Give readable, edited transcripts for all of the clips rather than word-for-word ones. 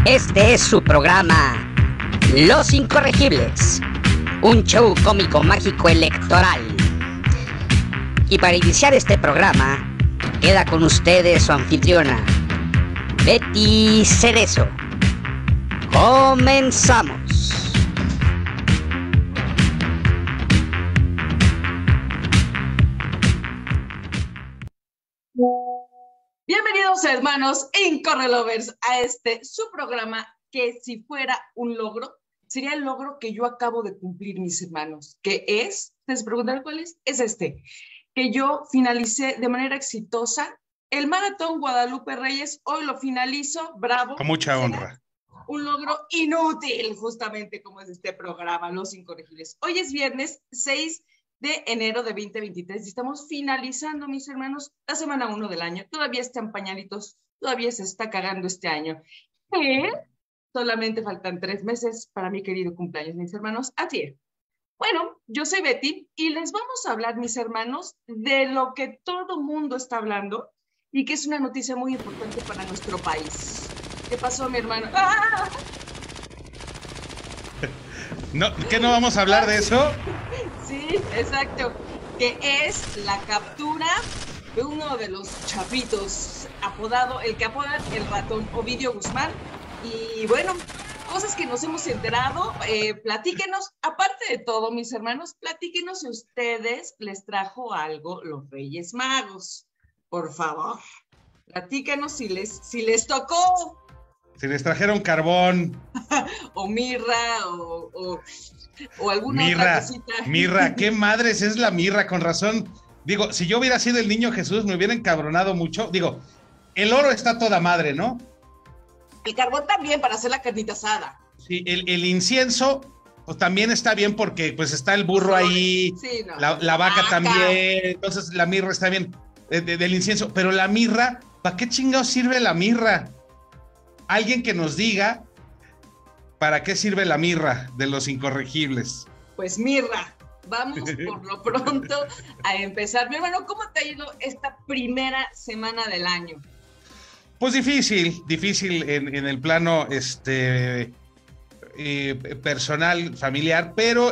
Este es su programa Los Incorregibles, un show cómico mágico electoral. Y para iniciar este programa, queda con ustedes su anfitriona, Betty Cerezo. ¡Comenzamos! Bienvenidos, hermanos Incorrelovers, a su programa que, si fuera un logro, sería el logro que yo acabo de cumplir, mis hermanos, que es, ¿ustedes se preguntan cuál es? Es que yo finalicé de manera exitosa el Maratón Guadalupe Reyes. Hoy lo finalizo, bravo. Con mucha honra. Un logro inútil, justamente como es este programa, Los Incorregibles. Hoy es viernes 6 de enero de 2023 y estamos finalizando, mis hermanos, la semana 1 del año. Todavía están pañalitos, todavía se está cagando este año. Solamente faltan 3 meses para mi querido cumpleaños, mis hermanos. Así es. Bueno, yo soy Betty y les vamos a hablar, mis hermanos, de lo que todo mundo está hablando y que es una noticia muy importante para nuestro país. ¿Qué pasó, mi hermano? ¡Ah! No, ¿qué no vamos a hablar de eso? Sí, exacto. Que es la captura de uno de los chapitos, apodado, el que apodan el ratón, Ovidio Guzmán. Y bueno, cosas que nos hemos enterado, platíquenos, aparte de todo, mis hermanos, platíquenos si ustedes les trajo algo los Reyes Magos. Por favor, platíquenos si les tocó. Si les trajeron carbón. O mirra, o alguna mirra, otra cosita. Mirra, ¿qué madres es la mirra? Con razón. Digo, si yo hubiera sido el niño Jesús, me hubiera encabronado mucho. Digo, el oro está toda madre, ¿no? El carbón también, para hacer la carnita asada. Sí, el incienso, pues también está bien porque pues está el burro ahí, sí, no. la vaca también, entonces la mirra está bien, del incienso. Pero la mirra, ¿para qué chingados sirve la mirra? Alguien que nos diga para qué sirve la mirra de Los Incorregibles. Pues mirra, vamos por lo pronto a empezar. Mi hermano, ¿cómo te ha ido esta primera semana del año? Pues difícil en el plano personal, familiar, pero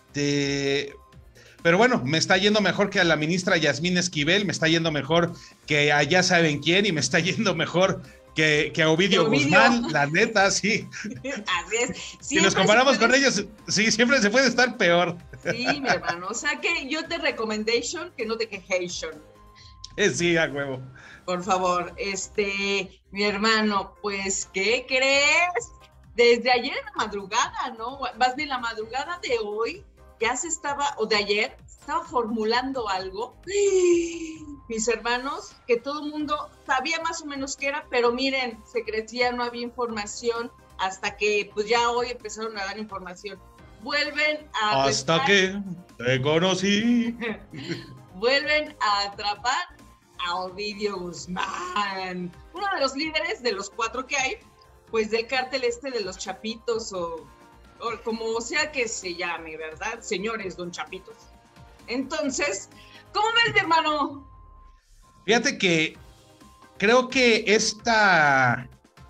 bueno, me está yendo mejor que a la ministra Yasmín Esquivel, me está yendo mejor que a ya saben quién, y me está yendo mejor que a Ovidio Guzmán, la neta, sí. Así es. Si nos comparamos con ellos, sí, siempre se puede estar peor. Sí, mi hermano, o sea que yo te recommendation, que no te quejation. Sí, a huevo. Por favor, mi hermano, pues, ¿qué crees? Desde ayer en la madrugada, ¿no? Más bien la madrugada de hoy, ya se estaba, o de ayer, estaba formulando algo, mis hermanos, que todo el mundo sabía más o menos qué era, pero miren, se crecía, no había información, hasta que, pues ya hoy empezaron a dar información. Vuelven a... Hasta que te conocí. Vuelven a atrapar a Ovidio Guzmán, uno de los líderes de los 4 que hay, pues del cártel de los Chapitos, o como sea que se llame, ¿verdad? Señores, don Chapitos. Entonces, ¿cómo ves, mi hermano? Fíjate que creo que esta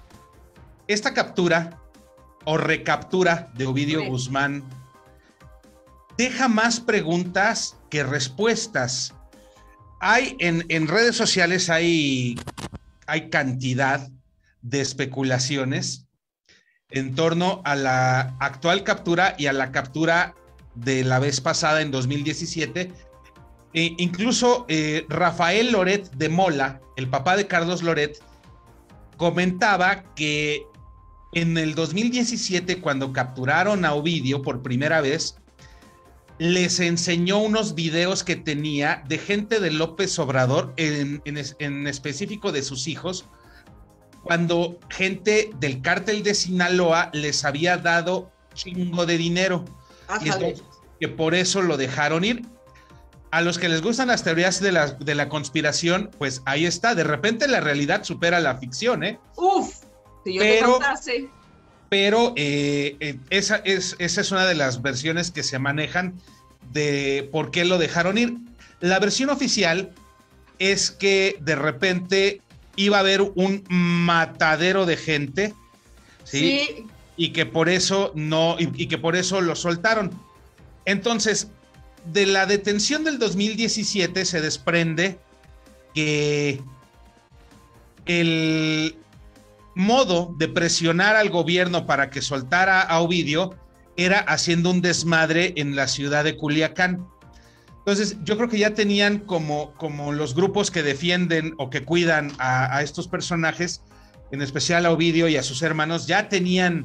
captura o recaptura de Ovidio Guzmán deja más preguntas que respuestas. Hay en redes sociales hay cantidad de especulaciones en torno a la actual captura y a la captura de la vez pasada en 2017. Incluso Rafael Loret de Mola, el papá de Carlos Loret, comentaba que en el 2017, cuando capturaron a Ovidio por primera vez, les enseñó unos videos que tenía de gente de López Obrador, en específico de sus hijos, cuando gente del cártel de Sinaloa les había dado chingo de dinero. Entonces, que por eso lo dejaron ir. A los que les gustan las teorías de la conspiración, pues ahí está. De repente la realidad supera la ficción, ¿eh? ¡Uf! Si yo te contase. Pero esa es una de las versiones que se manejan de por qué lo dejaron ir. La versión oficial es que de repente iba a haber un matadero de gente ¿sí? Sí. Y que por eso no, y que por eso lo soltaron. Entonces, de la detención del 2017 se desprende que el modo de presionar al gobierno para que soltara a Ovidio era haciendo un desmadre en la ciudad de Culiacán. Entonces, yo creo que ya tenían como los grupos que defienden o que cuidan a estos personajes, en especial a Ovidio y a sus hermanos, ya tenían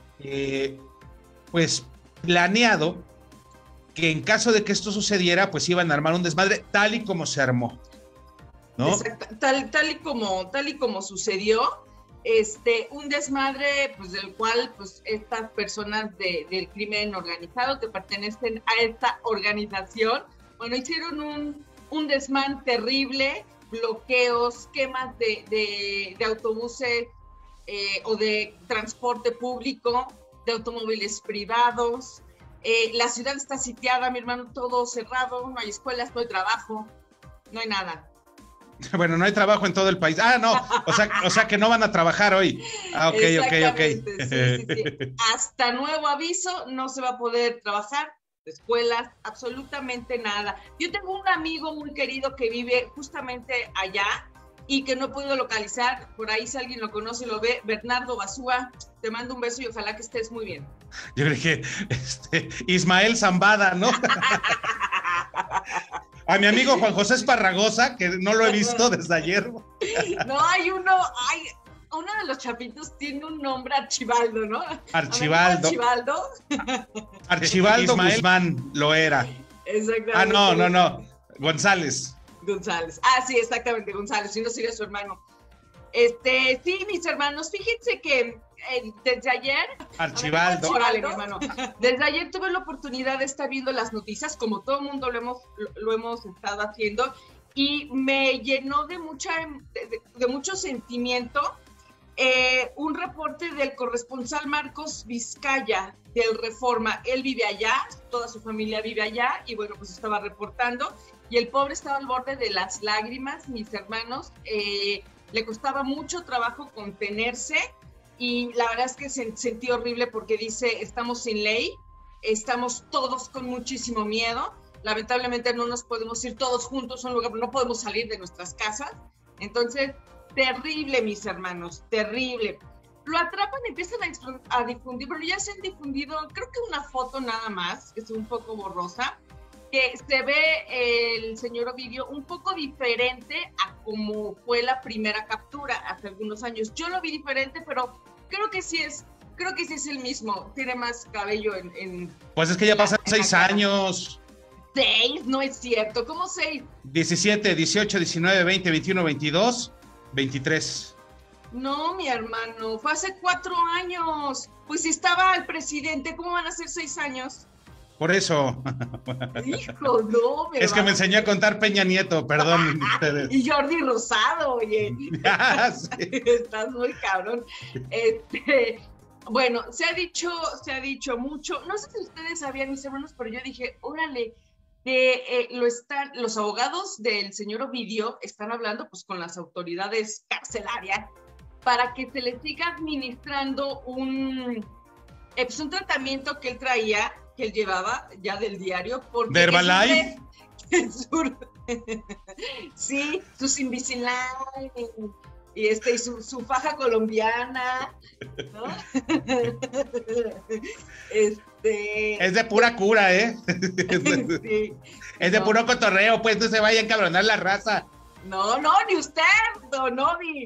pues planeado que en caso de que esto sucediera, pues iban a armar un desmadre tal y como se armó, ¿no? Exacto, tal y como sucedió, un desmadre, pues del cual pues estas personas del crimen organizado que pertenecen a esta organización, bueno, hicieron un desmán terrible, bloqueos, quemas de autobuses o de transporte público, de automóviles privados. La ciudad está sitiada, mi hermano, todo cerrado, no hay escuelas, no hay trabajo, no hay nada. Bueno, no hay trabajo en todo el país. Ah, no, o sea que no van a trabajar hoy. Ah, ok. Sí. Hasta nuevo aviso, no se va a poder trabajar, escuelas, absolutamente nada. Yo tengo un amigo muy querido que vive justamente allá y que no he podido localizar, por ahí si alguien lo conoce y lo ve, Bernardo Basúa, te mando un beso y ojalá que estés muy bien. Yo creo que Ismael Zambada, ¿no? A mi amigo Juan José Esparragosa, que no lo he visto desde ayer. No, uno de los chapitos tiene un nombre Archibaldo, ¿no? Archibaldo. Archibaldo Ismael Guzmán lo era. Exactamente. Ah, no. González. Ah, sí, exactamente, González, si no sería su hermano. Sí, mis hermanos, fíjense que desde ayer... Archibaldo. Órale, mi hermano. Desde ayer tuve la oportunidad de estar viendo las noticias, como todo el mundo lo hemos estado haciendo, y me llenó de mucho sentimiento un reporte del corresponsal Marcos Vizcaya del Reforma. Él vive allá, toda su familia vive allá, y bueno, pues estaba reportando, y el pobre estaba al borde de las lágrimas, mis hermanos. Le costaba mucho trabajo contenerse y la verdad es que sentí horrible porque dice, estamos sin ley, estamos todos con muchísimo miedo, lamentablemente no nos podemos ir todos juntos a un lugar, no podemos salir de nuestras casas. Entonces, terrible, mis hermanos, terrible. Lo atrapan, empiezan a difundir, pero ya se han difundido, creo que una foto nada más, que es un poco borrosa, que se ve el señor Ovidio un poco diferente a como fue la primera captura hace algunos años. Yo lo vi diferente, pero creo que sí es el mismo. Tiene más cabello en pues es que ya pasan 6 años. 6, no es cierto. ¿Cómo 6? 17, 18, 19, 20, 21, 22, 23. No, mi hermano, fue hace 4 años. Pues si estaba el presidente, ¿cómo van a ser 6 años? Por eso. Hijo, no, es que me enseñó a contar Peña Nieto, perdón ustedes. Y Jordi Rosado, oye. Sí. Estás muy cabrón. Bueno, se ha dicho mucho. No sé si ustedes sabían, mis hermanos, pero yo dije, órale, que los abogados del señor Ovidio están hablando pues con las autoridades carcelarias para que se le siga administrando un tratamiento que él traía, que él llevaba ya del diario. Porque ¿Herbalife? Sí, sus Invisalign y su faja colombiana, ¿no? Es de pura cura, ¿eh? Sí. Es de puro cotorreo, pues no se vaya a encabronar la raza. No, ni usted, don Ovi.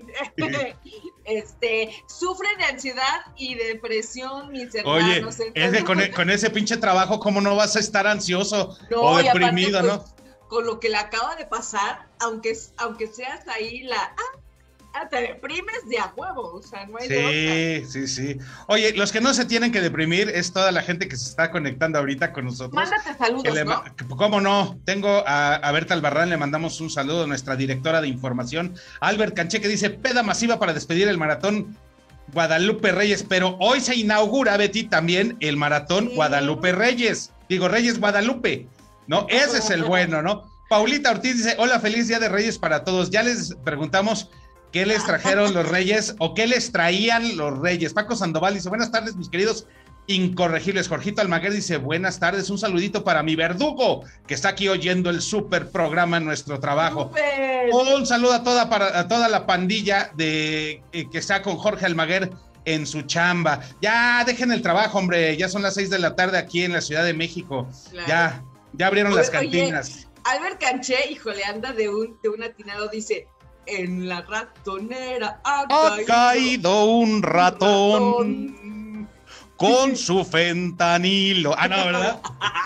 Sufre de ansiedad y depresión, mis hermanos. Oye, es que con ese pinche trabajo, ¿cómo no vas a estar ansioso o deprimido, aparte, no? Pues, con lo que le acaba de pasar, aunque seas ahí te deprimes de a huevo, o sea, no hay de otra. Sí. Oye, los que no se tienen que deprimir es toda la gente que se está conectando ahorita con nosotros. Mándate saludos, ¿no? ¿Cómo no? Tengo a Berta Albarrán, le mandamos un saludo a nuestra directora de información, Albert Canché, que dice, peda masiva para despedir el maratón Guadalupe Reyes, pero hoy se inaugura, Betty, también el maratón Guadalupe Reyes, Reyes Guadalupe, ¿no? Ese es el bueno, ¿no? Paulita Ortiz dice, hola, feliz Día de Reyes para todos. Ya les preguntamos ¿Qué les trajeron los reyes o qué les traían los reyes? Paco Sandoval dice, buenas tardes, mis queridos incorregibles. Jorgito Almaguer dice, buenas tardes, un saludito para mi verdugo, que está aquí oyendo el súper programa en nuestro trabajo. ¡Super! Un saludo a toda la pandilla que está con Jorge Almaguer en su chamba. Ya dejen el trabajo, hombre, ya son las 6 de la tarde aquí en la Ciudad de México. Claro. Ya abrieron las cantinas. Oye, Albert Canché, híjole, anda de un atinado, dice, en la ratonera ha caído un ratón con su fentanilo. Ah, no, ¿verdad?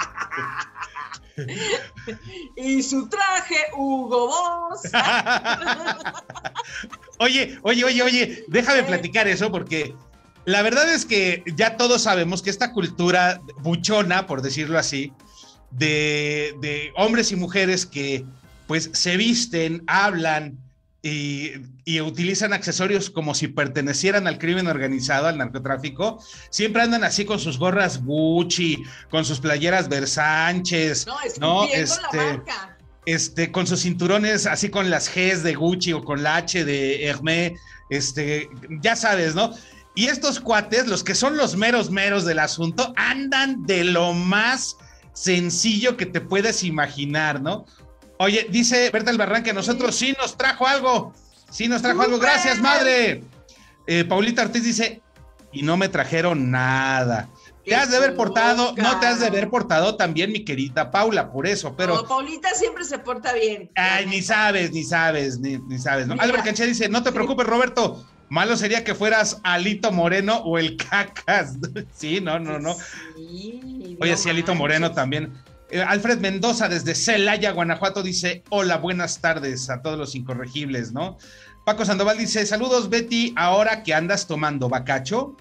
Y su traje Hugo Boss. Oye, déjame platicar eso porque la verdad es que ya todos sabemos que esta cultura buchona, por decirlo así, de hombres y mujeres que pues se visten, hablan y utilizan accesorios como si pertenecieran al crimen organizado, al narcotráfico, siempre andan así con sus gorras Gucci, con sus playeras Versánchez, ¿no? La marca. Con sus cinturones así con las Gs de Gucci o con la H de Hermès, ya sabes, ¿no? Y estos cuates, los que son los meros del asunto, andan de lo más sencillo que te puedes imaginar, ¿no? Oye, dice Berta Albarrán que nosotros sí nos trajo algo. Sí nos trajo algo. Gracias, madre. Paulita Ortiz dice, y no me trajeron nada. Te has de haber portado, no te has de haber portado también, mi querida Paula, por eso, pero... No, Paulita siempre se porta bien. Ay, ni sabes, ¿no? Albert Canché dice, no te preocupes, Roberto, malo sería que fueras Alito Moreno o el Cacas. Sí, no. Sí, oye, sí, Alito Moreno también. Alfred Mendoza desde Celaya, Guanajuato dice, hola, buenas tardes a todos los incorregibles, ¿no? Paco Sandoval dice, saludos Betty, ahora que andas tomando bacacho.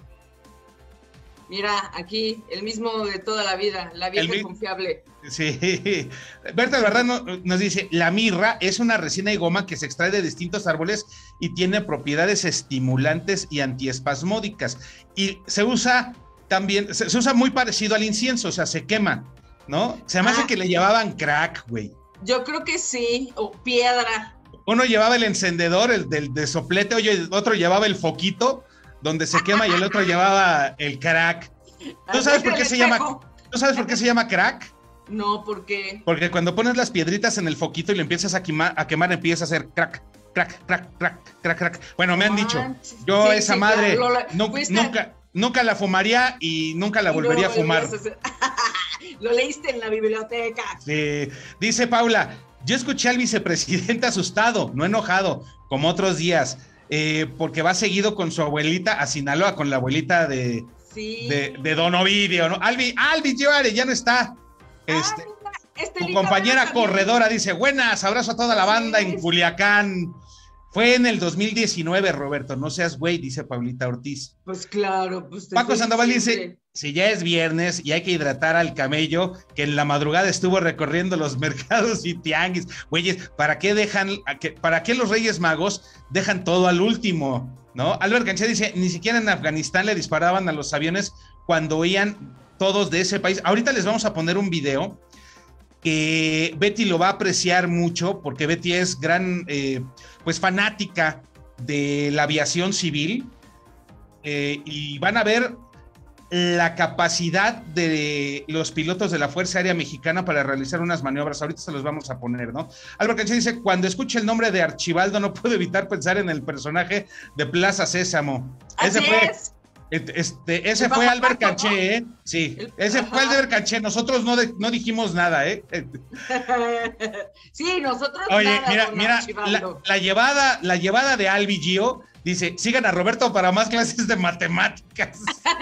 Mira, aquí, el mismo de toda la vida, la vieja confiable. Sí, Berta Albarrán nos dice, la mirra es una resina y goma que se extrae de distintos árboles y tiene propiedades estimulantes y antiespasmódicas. Y se usa también, se usa muy parecido al incienso, o sea, se quema, ¿no? Se me hace que le llevaban crack, güey. Yo creo que sí, o piedra. Uno llevaba el encendedor, el de soplete, oye, otro llevaba el foquito, donde se quema y el otro llevaba el crack. ¿Tú sabes por qué se llama crack? No, ¿por qué? Porque cuando pones las piedritas en el foquito y le empiezas a quemar, empieza a hacer crack, crack, crack, crack, crack, crack. Bueno, me han dicho, yo sí, esa madre nunca la fumaría y nunca la volvería a fumar. Lo leíste en la biblioteca. Sí, dice Paula, yo escuché al vicepresidente asustado, no enojado, como otros días. Porque va seguido con su abuelita a Sinaloa, con la abuelita de Don Ovidio, ¿no? Albi ya no está. Tu compañera corredora dice, buenas, abrazo a toda la banda en Culiacán. Fue en el 2019, Roberto, no seas güey, dice Paulita Ortiz. Pues claro. Pues Paco Sandoval dice, si ya es viernes y hay que hidratar al camello, que en la madrugada estuvo recorriendo los mercados y tianguis. Güeyes, ¿para qué los Reyes Magos dejan todo al último? ¿No? Albert Canché dice, ni siquiera en Afganistán le disparaban a los aviones cuando oían todos de ese país. Ahorita les vamos a poner un video que Betty lo va a apreciar mucho, porque Betty es gran, pues fanática de la aviación civil, y van a ver la capacidad de los pilotos de la Fuerza Aérea Mexicana para realizar unas maniobras. Ahorita se los vamos a poner, ¿no? Álvaro Canché dice, cuando escucho el nombre de Archibaldo no puedo evitar pensar en el personaje de Plaza Sésamo. Ese fue Albert Canché, ¿eh? Sí, ese fue Albert Canché. Nosotros no dijimos nada, ¿eh? Sí, nosotros oye, nada. Mira, la llevada de Albi Gio dice, sigan a Roberto para más clases de matemáticas.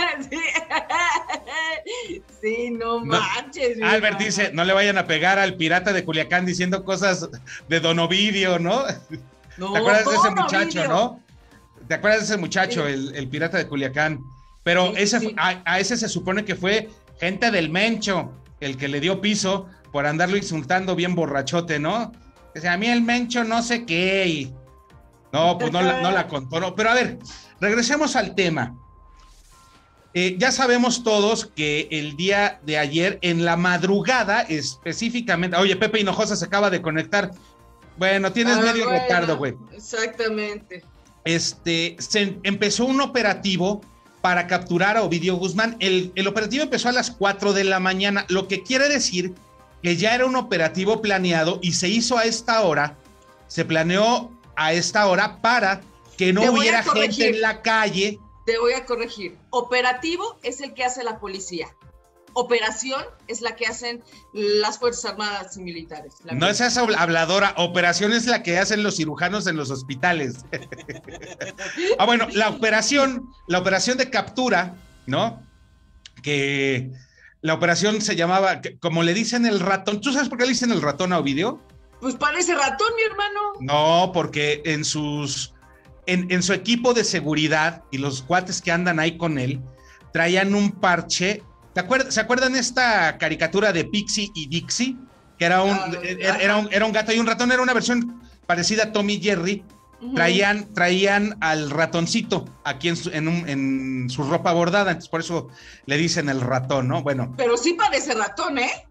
Sí, no manches. Albert dice, no le vayan a pegar al pirata de Culiacán diciendo cosas de Don Ovidio, ¿no? ¿Te acuerdas de ese muchacho, no? ¿Te acuerdas de ese muchacho, el pirata de Culiacán? Pero sí. A ese se supone que fue gente del Mencho, el que le dio piso por andarlo insultando bien borrachote, ¿no? O sea, a mí el Mencho no sé qué. Y... no, pues no la contó, no. Pero a ver, regresemos al tema. Ya sabemos todos que el día de ayer, en la madrugada específicamente... Oye, Pepe Hinojosa se acaba de conectar. Bueno, tienes medio retardo, güey. Exactamente. Se empezó un operativo para capturar a Ovidio Guzmán. El operativo empezó a las 4 de la mañana, lo que quiere decir que ya era un operativo planeado y se hizo a esta hora, se planeó a esta hora para que no hubiera gente en la calle. Te voy a corregir. Operativo es el que hace la policía. Operación es la que hacen las Fuerzas Armadas y Militares. No seas habladora, operación es la que hacen los cirujanos en los hospitales. Bueno, la operación de captura, ¿no? Que la operación se llamaba, como le dicen el ratón. ¿Tú sabes por qué le dicen el ratón a Ovidio? Pues parece ratón, mi hermano. No, porque en su equipo de seguridad y los cuates que andan ahí con él, traían un parche. ¿Se acuerdan esta caricatura de Pixie y Dixie? Que era un gato y un ratón, era una versión parecida a Tom y Jerry. Uh-huh. Traían al ratoncito aquí en su ropa bordada, entonces por eso le dicen el ratón, ¿no? Bueno. Pero sí parece ratón, ¿eh?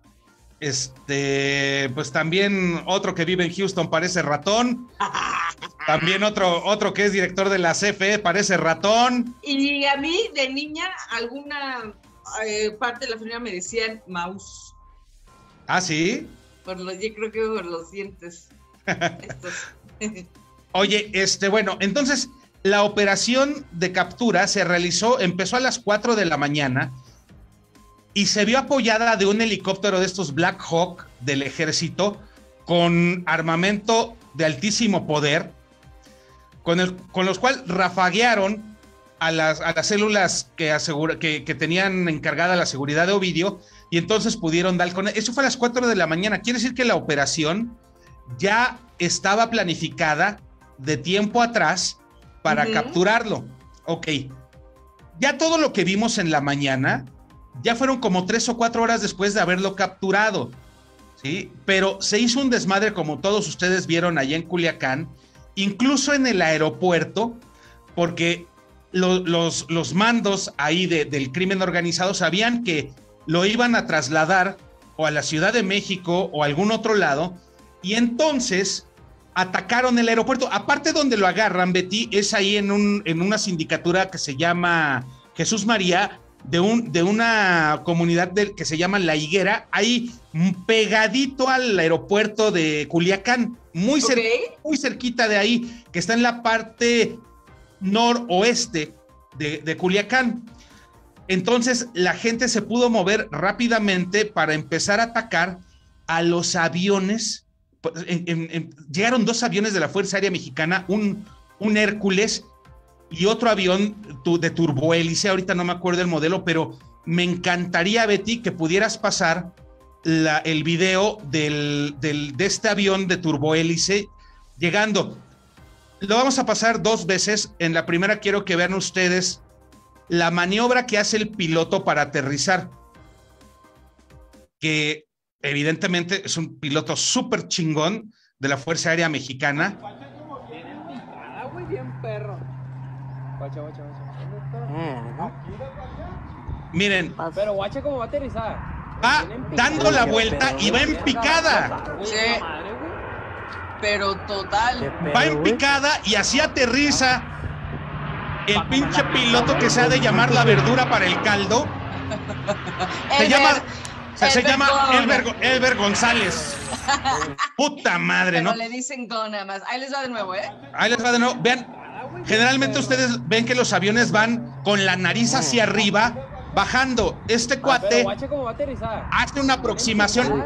Pues también otro que vive en Houston parece ratón. También otro que es director de la CFE parece ratón. Y a mí, de niña, alguna parte de la familia me decían mouse. ¿Ah, sí? Yo creo que por los dientes. Oye, bueno, entonces la operación de captura empezó a las 4 de la mañana y se vio apoyada de un helicóptero de estos Black Hawk del ejército con armamento de altísimo poder, con los cuales rafaguearon a las células que tenían encargada la seguridad de Ovidio, y entonces pudieron dar con él. Eso fue a las 4 de la mañana. Quiere decir que la operación ya estaba planificada de tiempo atrás para capturarlo. Ok. Ya todo lo que vimos en la mañana ya fueron como 3 o 4 horas después de haberlo capturado, ¿sí? Pero se hizo un desmadre, como todos ustedes vieron allá en Culiacán, incluso en el aeropuerto, porque los mandos ahí del crimen organizado sabían que lo iban a trasladar o a la Ciudad de México o a algún otro lado, y entonces atacaron el aeropuerto. Aparte, donde lo agarran, Betty, es ahí en una sindicatura que se llama Jesús María, de una comunidad que se llama La Higuera, ahí pegadito al aeropuerto de Culiacán, muy cerquita de ahí, que está en la parte noroeste de Culiacán. Entonces la gente se pudo mover rápidamente para empezar a atacar a los aviones. Llegaron 2 aviones de la Fuerza Aérea Mexicana, un Hércules y otro avión de turbohélice. Ahorita no me acuerdo el modelo, pero me encantaría, Betty, que pudieras pasar el video de este avión de turbohélice llegando. Lo vamos a pasar 2 veces. En la primera quiero que vean ustedes la maniobra que hace el piloto para aterrizar, que evidentemente es un piloto súper chingón de la Fuerza Aérea Mexicana. Bien perro. Miren. Pero guacha cómo va a aterrizar. Va dando la vuelta y va en picada. Sí. Pero total. Va en picada y así aterriza el pinche piloto que se ha de llamar la verdura para el caldo. Se llama Elber González. Puta madre, ¿no? Pero le dicen go nada más. Ahí les va de nuevo, ¿eh? Ahí les va de nuevo. Vean, generalmente ustedes ven que los aviones van con la nariz hacia arriba, bajando. Este cuate hace una aproximación.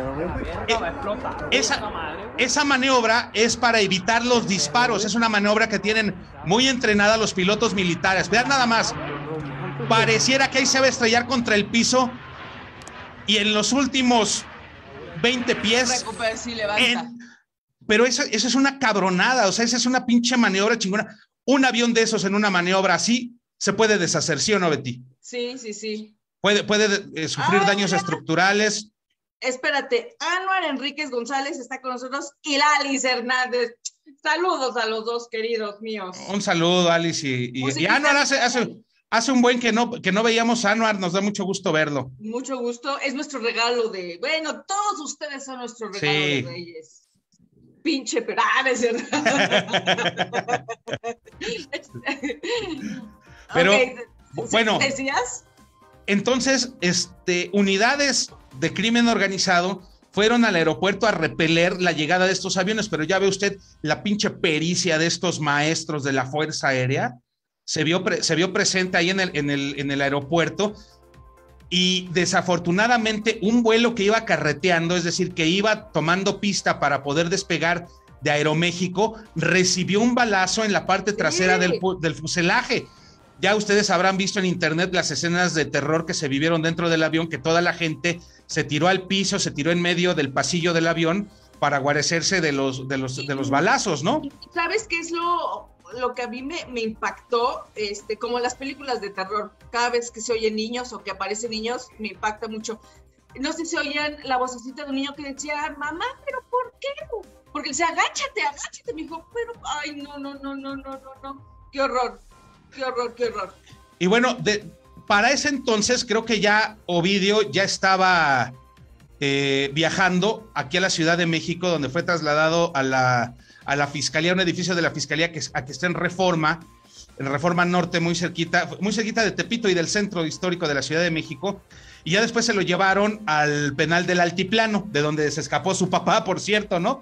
Esa maniobra es para evitar los disparos. Es una maniobra que tienen muy entrenada los pilotos militares. Vean nada más. Pareciera que ahí se va a estrellar contra el piso y en los últimos 20 pies. Pero eso es una cabronada. O sea, esa es una pinche maniobra chingona. Un avión de esos en una maniobra así se puede deshacer, ¿sí o no, Betty? Sí. Puede sufrir daños estructurales. Espérate, Anuar Enríquez González está con nosotros y Alice Hernández. Saludos a los dos queridos míos. Un saludo, Alice. Y Anuar hace un buen que no veíamos a Anuar, nos da mucho gusto verlo. Mucho gusto, es nuestro regalo todos ustedes son nuestro regalo de Reyes. pinche, pero no es cierto. Pero, okay. bueno, ¿Decías? Entonces, unidades de crimen organizado fueron al aeropuerto a repeler la llegada de estos aviones, pero ya ve usted la pinche pericia de estos maestros de la Fuerza Aérea, se vio presente ahí en el aeropuerto, y desafortunadamente un vuelo que iba carreteando, es decir, que iba tomando pista para poder despegar de Aeroméxico, recibió un balazo en la parte trasera del fuselaje. Ya ustedes habrán visto en internet las escenas de terror que se vivieron dentro del avión, que toda la gente se tiró al piso, se tiró en medio del pasillo del avión para guarecerse de los balazos, ¿no? ¿Sabes qué es lo que a mí me impactó? Como las películas de terror, cada vez que se oyen niños o que aparecen niños, me impacta mucho. No sé si oían la vocecita de un niño que decía, mamá, ¿pero por qué? Porque le decía, agáchate, me dijo, pero, ay, no, qué horror. Qué horror. Y bueno, para ese entonces creo que ya Ovidio ya estaba viajando aquí a la Ciudad de México, donde fue trasladado a la Fiscalía, un edificio de la Fiscalía que está en Reforma Norte, muy cerquita de Tepito y del centro histórico de la Ciudad de México, y ya después se lo llevaron al penal del Altiplano, de donde se escapó su papá, por cierto, ¿no?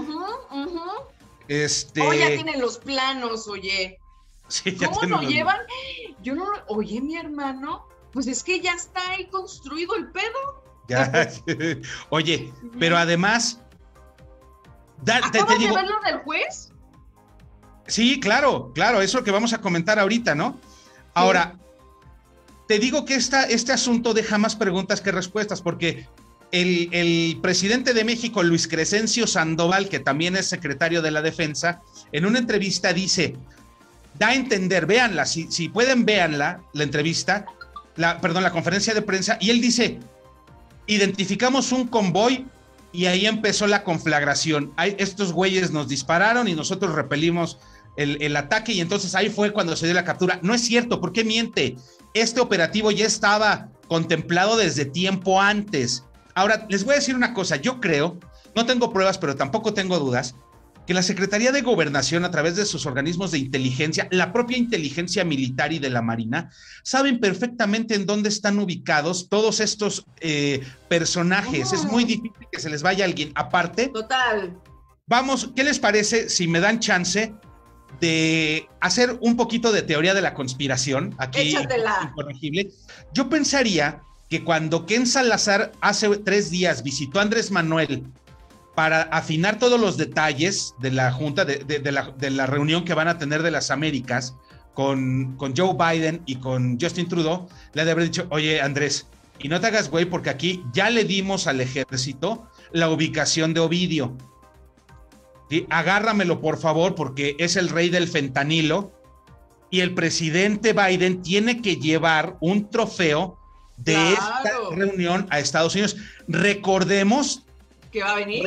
Ya tienen los planos, oye. Sí, ¿cómo lo llevan? Yo no, oye, mi hermano, pues es que ya está ahí construido el pedo. Ya, oye, pero además, ¿Acabas de ver lo del juez? Sí, claro, eso es lo que vamos a comentar ahorita, ¿no? Ahora, te digo que este asunto deja más preguntas que respuestas, porque el presidente de México, Luis Crescencio Sandoval, que también es secretario de la Defensa, en una entrevista dice, da a entender, véanla, si pueden, véanla, la entrevista, la conferencia de prensa, y él dice, identificamos un convoy y ahí empezó la conflagración. Estos güeyes nos dispararon y nosotros repelimos el ataque, y entonces ahí fue cuando se dio la captura. No es cierto, ¿por qué miente? Este operativo ya estaba contemplado desde tiempo antes. Ahora, les voy a decir una cosa, yo creo, no tengo pruebas, pero tampoco tengo dudas, que la Secretaría de Gobernación, a través de sus organismos de inteligencia, la propia inteligencia militar y de la Marina, saben perfectamente en dónde están ubicados todos estos personajes. Es muy difícil que se les vaya alguien. Aparte, total. Vamos, ¿qué les parece si me dan chance de hacer un poquito de teoría de la conspiración? Aquí, échatela. Incorregible. Yo pensaría que cuando Ken Salazar hace 3 días visitó a Andrés Manuel para afinar todos los detalles de la junta, de la reunión que van a tener de las Américas con Joe Biden y con Justin Trudeau, le ha de haber dicho, oye, Andrés, y no te hagas güey, porque aquí ya le dimos al ejército la ubicación de Ovidio. ¿Sí? Agárramelo, por favor, porque es el rey del fentanilo, y el presidente Biden tiene que llevar un trofeo de esta reunión a Estados Unidos. Recordemos que va a venir.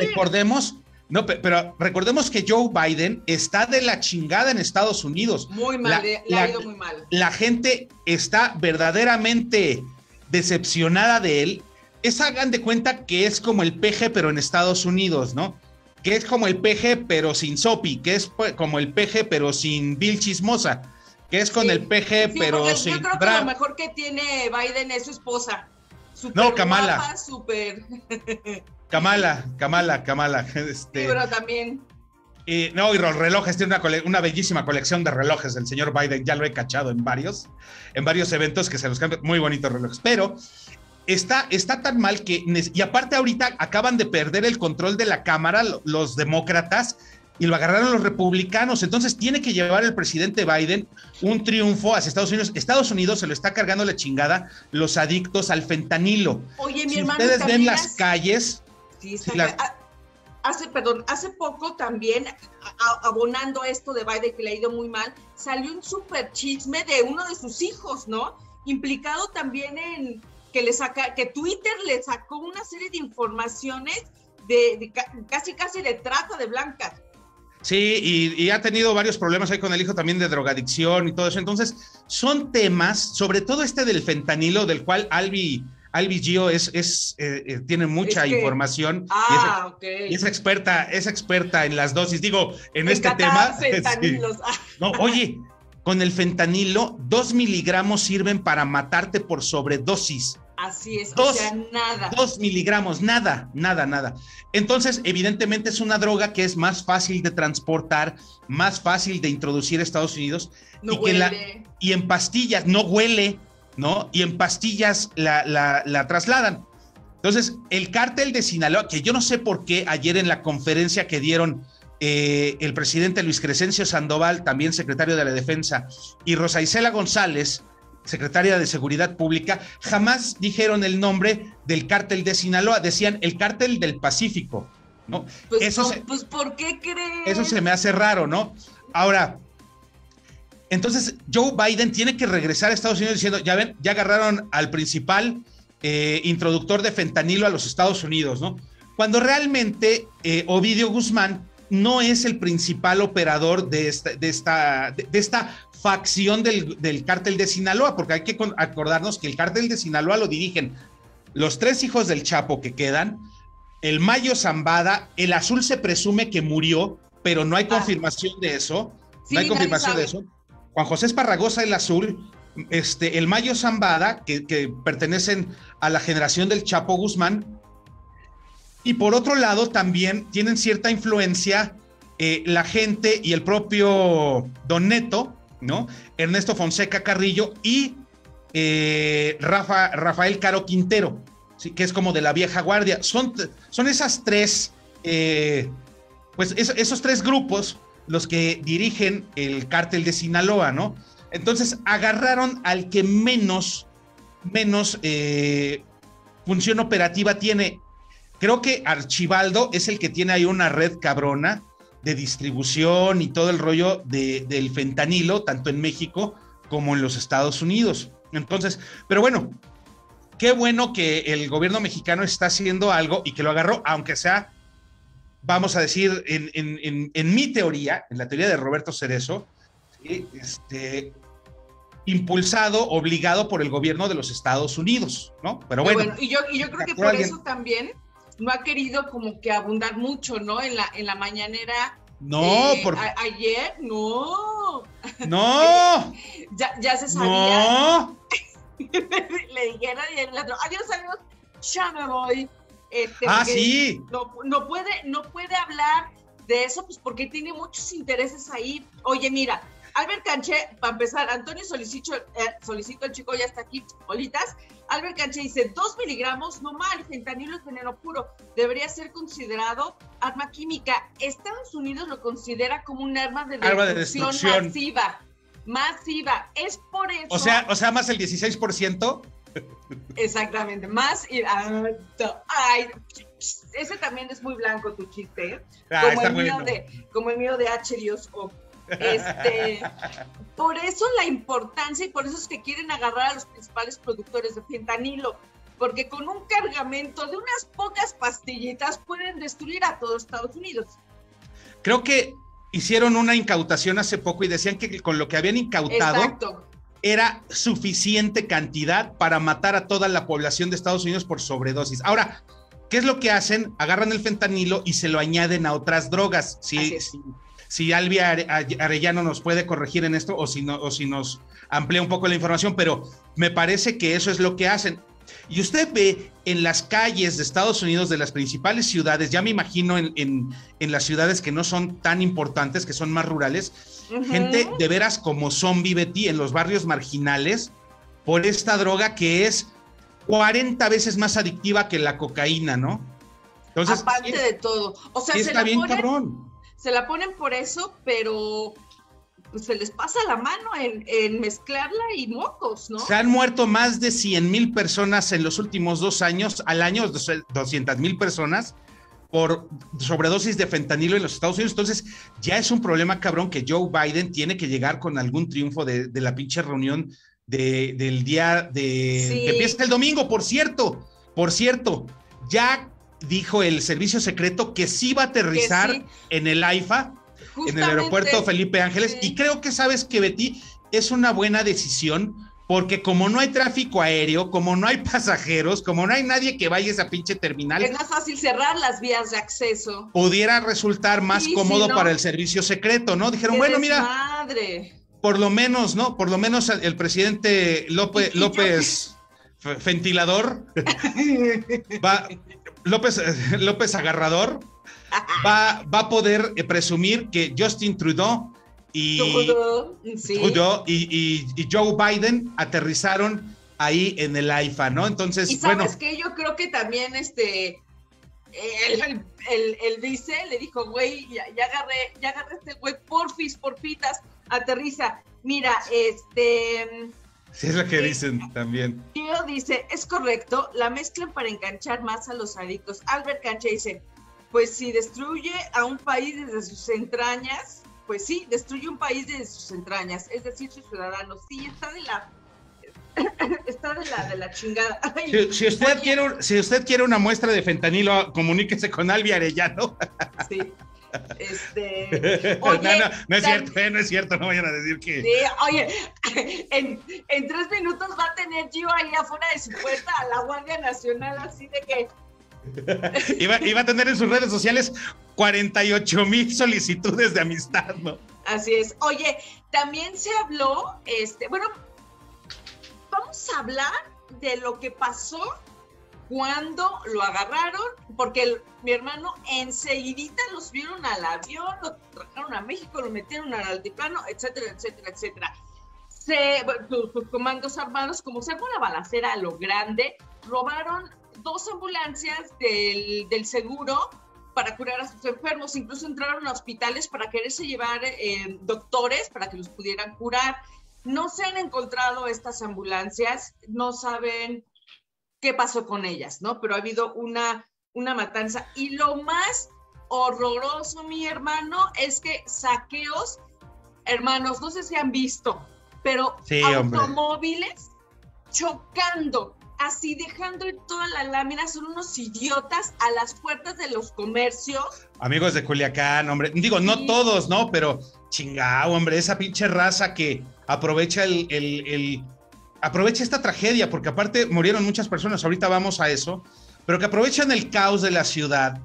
Pero recordemos que Joe Biden está de la chingada en Estados Unidos. Muy mal, le ha ido muy mal. La gente está verdaderamente decepcionada de él. Hagan de cuenta que es como el peje, pero en Estados Unidos, ¿no? Que es como el peje, pero sin sopi, que es como el peje, pero sin Bill Chismosa, que es con el peje, pero sin... Yo creo que lo mejor que tiene Biden es su esposa. No, Kamala. Guapa, súper... Kamala. Sí, pero también. Y los relojes, tiene una bellísima colección de relojes del señor Biden, ya lo he cachado en varios eventos que se los cambian, muy bonitos relojes, pero está tan mal que, y aparte ahorita acaban de perder el control de la Cámara los demócratas y lo agarraron los republicanos, entonces tiene que llevar el presidente Biden un triunfo hacia Estados Unidos. Estados Unidos se lo está cargando la chingada los adictos al fentanilo. Oye, mi si hermano, ustedes ven las calles... Sí, hace poco también, abonando esto de Biden que le ha ido muy mal, salió un súper chisme de uno de sus hijos, ¿no? Implicado también en que Twitter le sacó una serie de informaciones de casi de trata de blancas. Sí, y ha tenido varios problemas ahí con el hijo también de drogadicción y todo eso. Entonces, son temas, sobre todo del fentanilo, del cual Albi Albi Gio tiene mucha información y es experta en las dosis. Digo, en este tema. Fentanilos. Sí. No, oye, con el fentanilo, 2 miligramos sirven para matarte por sobredosis. Así es, nada. 2 miligramos, nada. Entonces, evidentemente es una droga que es más fácil de transportar, más fácil de introducir a Estados Unidos. Y en pastillas, no huele, ¿no? Y en pastillas la trasladan. Entonces, el cártel de Sinaloa, que yo no sé por qué ayer en la conferencia que dieron el presidente Luis Crescencio Sandoval, también secretario de la Defensa, y Rosa Isela González, secretaria de Seguridad Pública, jamás dijeron el nombre del cártel de Sinaloa, decían el cártel del Pacífico, ¿no? Pues ¿por qué crees? Eso se me hace raro, ¿no? Ahora, entonces Joe Biden tiene que regresar a Estados Unidos diciendo, ya ven, ya agarraron al principal introductor de fentanilo a los Estados Unidos, ¿no? Cuando realmente Ovidio Guzmán no es el principal operador de esta facción del cártel de Sinaloa, porque hay que acordarnos que el cártel de Sinaloa lo dirigen los 3 hijos del Chapo que quedan, el Mayo Zambada, el Azul se presume que murió, pero no hay confirmación de eso, sí, no hay confirmación de eso. Juan José Esparragosa, el Azul, el Mayo Zambada, que pertenecen a la generación del Chapo Guzmán, y por otro lado también tienen cierta influencia la gente y el propio Don Neto, ¿no? Ernesto Fonseca Carrillo y Rafael Caro Quintero, ¿sí? Que es como de la vieja guardia. Son esas 3, pues esos 3 grupos los que dirigen el cártel de Sinaloa, ¿no? Entonces agarraron al que menos función operativa tiene. Creo que Archibaldo es el que tiene ahí una red cabrona de distribución y todo el rollo del fentanilo, tanto en México como en los Estados Unidos. Entonces, pero bueno, qué bueno que el gobierno mexicano está haciendo algo y que lo agarró, aunque sea, vamos a decir, en mi teoría, en la teoría de Roberto Cerezo, impulsado, obligado por el gobierno de los Estados Unidos, ¿no? Pero bueno. Y yo creo que por eso también no ha querido como que abundar mucho, ¿no? En la mañanera. No, ayer, no. No. ya se sabía. No. Le dijeron y el otro, adiós, ya me voy. Sí. No puede hablar de eso, pues porque tiene muchos intereses ahí. Oye, mira, Albert Canché, para empezar, Antonio Solicito, el chico ya está aquí, bolitas. Albert Canché dice, 2 miligramos, no mal, fentanilo es veneno puro, debería ser considerado arma química. Estados Unidos lo considera como un arma de destrucción masiva. Es por eso. O sea, más el 16%. Exactamente, más. Ay, ese también es muy blanco tu chiste, ¿eh? Como el mío de H. Dios O. Por eso la importancia y por eso es que quieren agarrar a los principales productores de fentanilo, porque con un cargamento de unas pocas pastillitas pueden destruir a todo Estados Unidos. Creo que hicieron una incautación hace poco y decían que con lo que habían incautado, exacto, era suficiente cantidad para matar a toda la población de Estados Unidos por sobredosis. Ahora, ¿qué es lo que hacen? Agarran el fentanilo y se lo añaden a otras drogas. Si Albia Arellano nos puede corregir en esto o si nos amplía un poco la información, pero me parece que eso es lo que hacen. Y usted ve en las calles de Estados Unidos, de las principales ciudades, ya me imagino en las ciudades que no son tan importantes, que son más rurales, gente de veras como zombie, Betty, en los barrios marginales, por esta droga que es 40 veces más adictiva que la cocaína, ¿no? Entonces, aparte de todo. O sea, sí está bien cabrón. Se la ponen por eso, pero pues se les pasa la mano en mezclarla y mocos, ¿no? Se han muerto más de 100,000 personas en los últimos 2 años, al año 200,000 personas por sobredosis de fentanilo en los Estados Unidos. Entonces ya es un problema cabrón que Joe Biden tiene que llegar con algún triunfo de la pinche reunión del día que empieza el domingo. Por cierto, ya dijo el servicio secreto que sí va a aterrizar en el AIFA, en el aeropuerto Felipe Ángeles, y creo que sabes que, Betty, es una buena decisión porque como no hay tráfico aéreo, como no hay pasajeros, como no hay nadie que vaya a esa pinche terminal, es más fácil cerrar las vías de acceso. Pudiera resultar más cómodo para el servicio secreto, ¿no? Dijeron, bueno, mira, por lo menos, ¿no? Por lo menos el presidente López Ventilador, López Agarrador, va a poder presumir que Justin Trudeau y Joe Biden aterrizaron ahí en el AIFA, ¿no? Entonces, y sabes que yo creo que también el vice le dijo, güey, ya agarré este güey, porfitas, aterriza. Mira, sí, es lo que dicen también. Tío dice, es correcto, la mezclan para enganchar más a los adictos. Albert Cancha dice, pues si destruye a un país desde sus entrañas, pues sí, destruye un país desde sus entrañas, es decir, sus ciudadanos. Sí, está de la chingada. Ay, si usted quiere una muestra de fentanilo, comuníquese con Albi Arellano. Sí. Oye, no es cierto, no vayan a decir que. Sí, oye, en 3 minutos va a tener Gio ahí afuera de su puerta a la Guardia Nacional, así de que. Iba a tener en sus redes sociales 48,000 solicitudes de amistad, ¿no? Así es. Oye, también se habló, bueno, vamos a hablar de lo que pasó cuando lo agarraron, porque mi hermano enseguidita lo subieron al avión, lo trajeron a México, lo metieron al altiplano, etcétera, etcétera, etcétera. Sus comandos armados, como se fue una balacera a lo grande, robaron 2 ambulancias del seguro para curar a sus enfermos, incluso entraron a hospitales para quererse llevar doctores para que los pudieran curar. No se han encontrado estas ambulancias, no saben qué pasó con ellas, ¿no? Pero ha habido una matanza. Y lo más horroroso, mi hermano, es que saqueos, hermanos, no sé si han visto, pero sí, automóviles chocando, así dejando en toda la lámina, son unos idiotas a las puertas de los comercios. Amigos de Culiacán, hombre, digo, no todos, ¿no? Pero chingao, hombre, esa pinche raza que aprovecha aprovecha esta tragedia, porque aparte murieron muchas personas, ahorita vamos a eso, pero que aprovechan el caos de la ciudad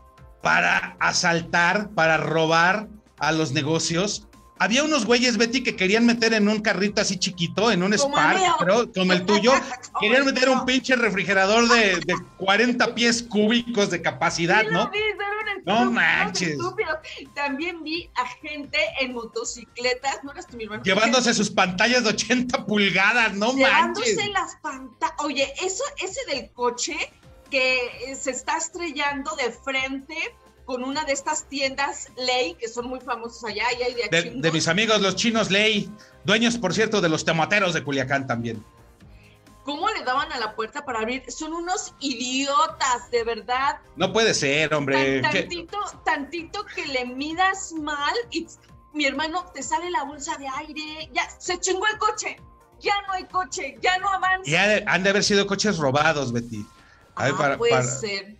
para asaltar, para robar a los negocios. Había unos güeyes, Betty, que querían meter en un carrito así chiquito, en un Spark, pero como el tuyo, querían meter un pinche refrigerador de 40 pies cúbicos de capacidad, ¿no? No manches. También vi a gente en motocicletas, ¿no eras tú, mi hermano? Llevándose sus pantallas de 80 pulgadas, no manches. Llevándose las pantallas. Oye, ese del coche que se está estrellando de frente con una de estas tiendas Ley, que son muy famosos allá, y hay de mis amigos los chinos Ley, dueños, por cierto, de los tomateros de Culiacán también. ¿Cómo le daban a la puerta para abrir? Son unos idiotas, de verdad. No puede ser, hombre. Tantito que le midas mal y mi hermano te sale la bolsa de aire, ya se chingó el coche, ya no hay coche, ya no avanza. Y han de haber sido coches robados, Betty. Puede ser.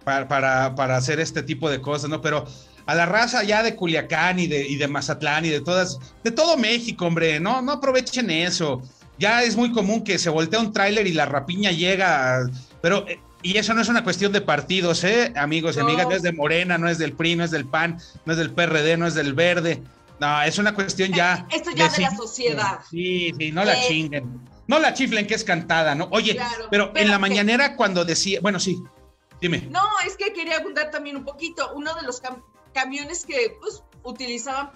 Para hacer este tipo de cosas, ¿no? Pero a la raza ya de Culiacán y de Mazatlán y de todo México, hombre, no aprovechen eso. Ya es muy común que se voltea un tráiler y la rapiña llega, pero y eso no es una cuestión de partidos, amigos y amigas, no es de Morena, no es del PRI, no es del PAN, no es del PRD, no es del Verde, no, es una cuestión ya esto ya de la sociedad. Sí, no la chinguen, no la chiflen, que es cantada, ¿no? Oye, claro, pero en la mañanera cuando decía, bueno, sí, dime. No, es que quería apuntar también un poquito, uno de los camiones que pues utilizaban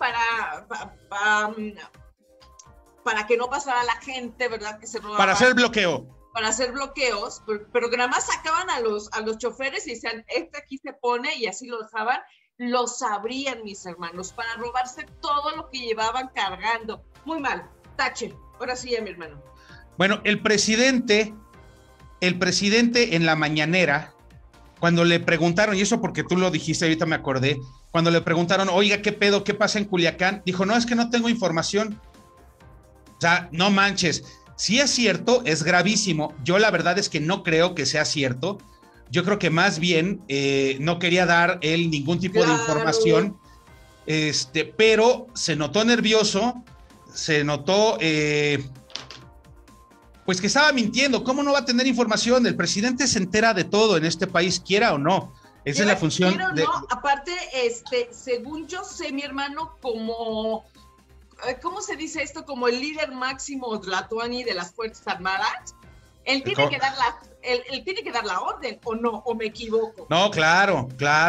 para que no pasara la gente, ¿verdad? Que se robaba. Para hacer bloqueo. Para hacer bloqueos, pero nada más sacaban a los choferes y decían, aquí se pone, y así lo dejaban, los abrían, mis hermanos, para robarse todo lo que llevaban cargando. Muy mal, tache. Ahora sí ya, mi hermano. Bueno, el presidente en la mañanera, cuando le preguntaron, y eso porque tú lo dijiste, ahorita me acordé, cuando le preguntaron, oiga, ¿qué pedo? ¿Qué pasa en Culiacán? Dijo, no, es que no tengo información. O sea, no manches, si es cierto, es gravísimo. Yo la verdad es que no creo que sea cierto. Yo creo que más bien no quería dar él ningún tipo de información, pero se notó nervioso, se notó pues que estaba mintiendo. ¿Cómo no va a tener información? El presidente se entera de todo en este país, quiera o no. Esa es la función. No, aparte, según yo sé, mi hermano, como, ¿cómo se dice esto? Como el líder máximo Tlatuani de las Fuerzas Armadas, él tiene que dar él tiene que dar la orden, ¿o no? ¿O me equivoco? No, claro.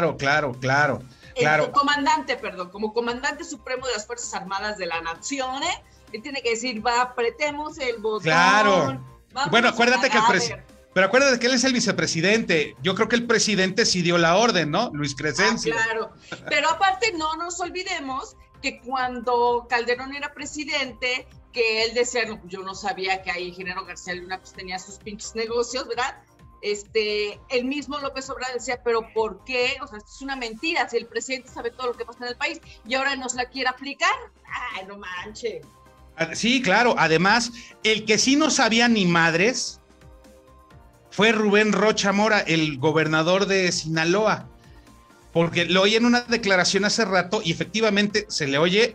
Como comandante supremo de las Fuerzas Armadas de la Nación, él tiene que decir, apretemos el botón. Claro. Bueno, acuérdate pero acuérdate que él es el vicepresidente. Yo creo que el presidente sí dio la orden, ¿no? Luis Crescencio. Claro. Pero aparte, no nos olvidemos que cuando Calderón era presidente, que él decía, no, yo no sabía que ahí ingeniero García Luna pues tenía sus pinches negocios, ¿verdad? El mismo López Obrador decía, pero ¿por qué? O sea, esto es una mentira, si el presidente sabe todo lo que pasa en el país y ahora nos la quiere aplicar. Ay, no manches. Sí, claro. Además, el que sí no sabía ni madres fue Rubén Rocha Mora, el gobernador de Sinaloa, porque lo oí en una declaración hace rato y efectivamente se le oye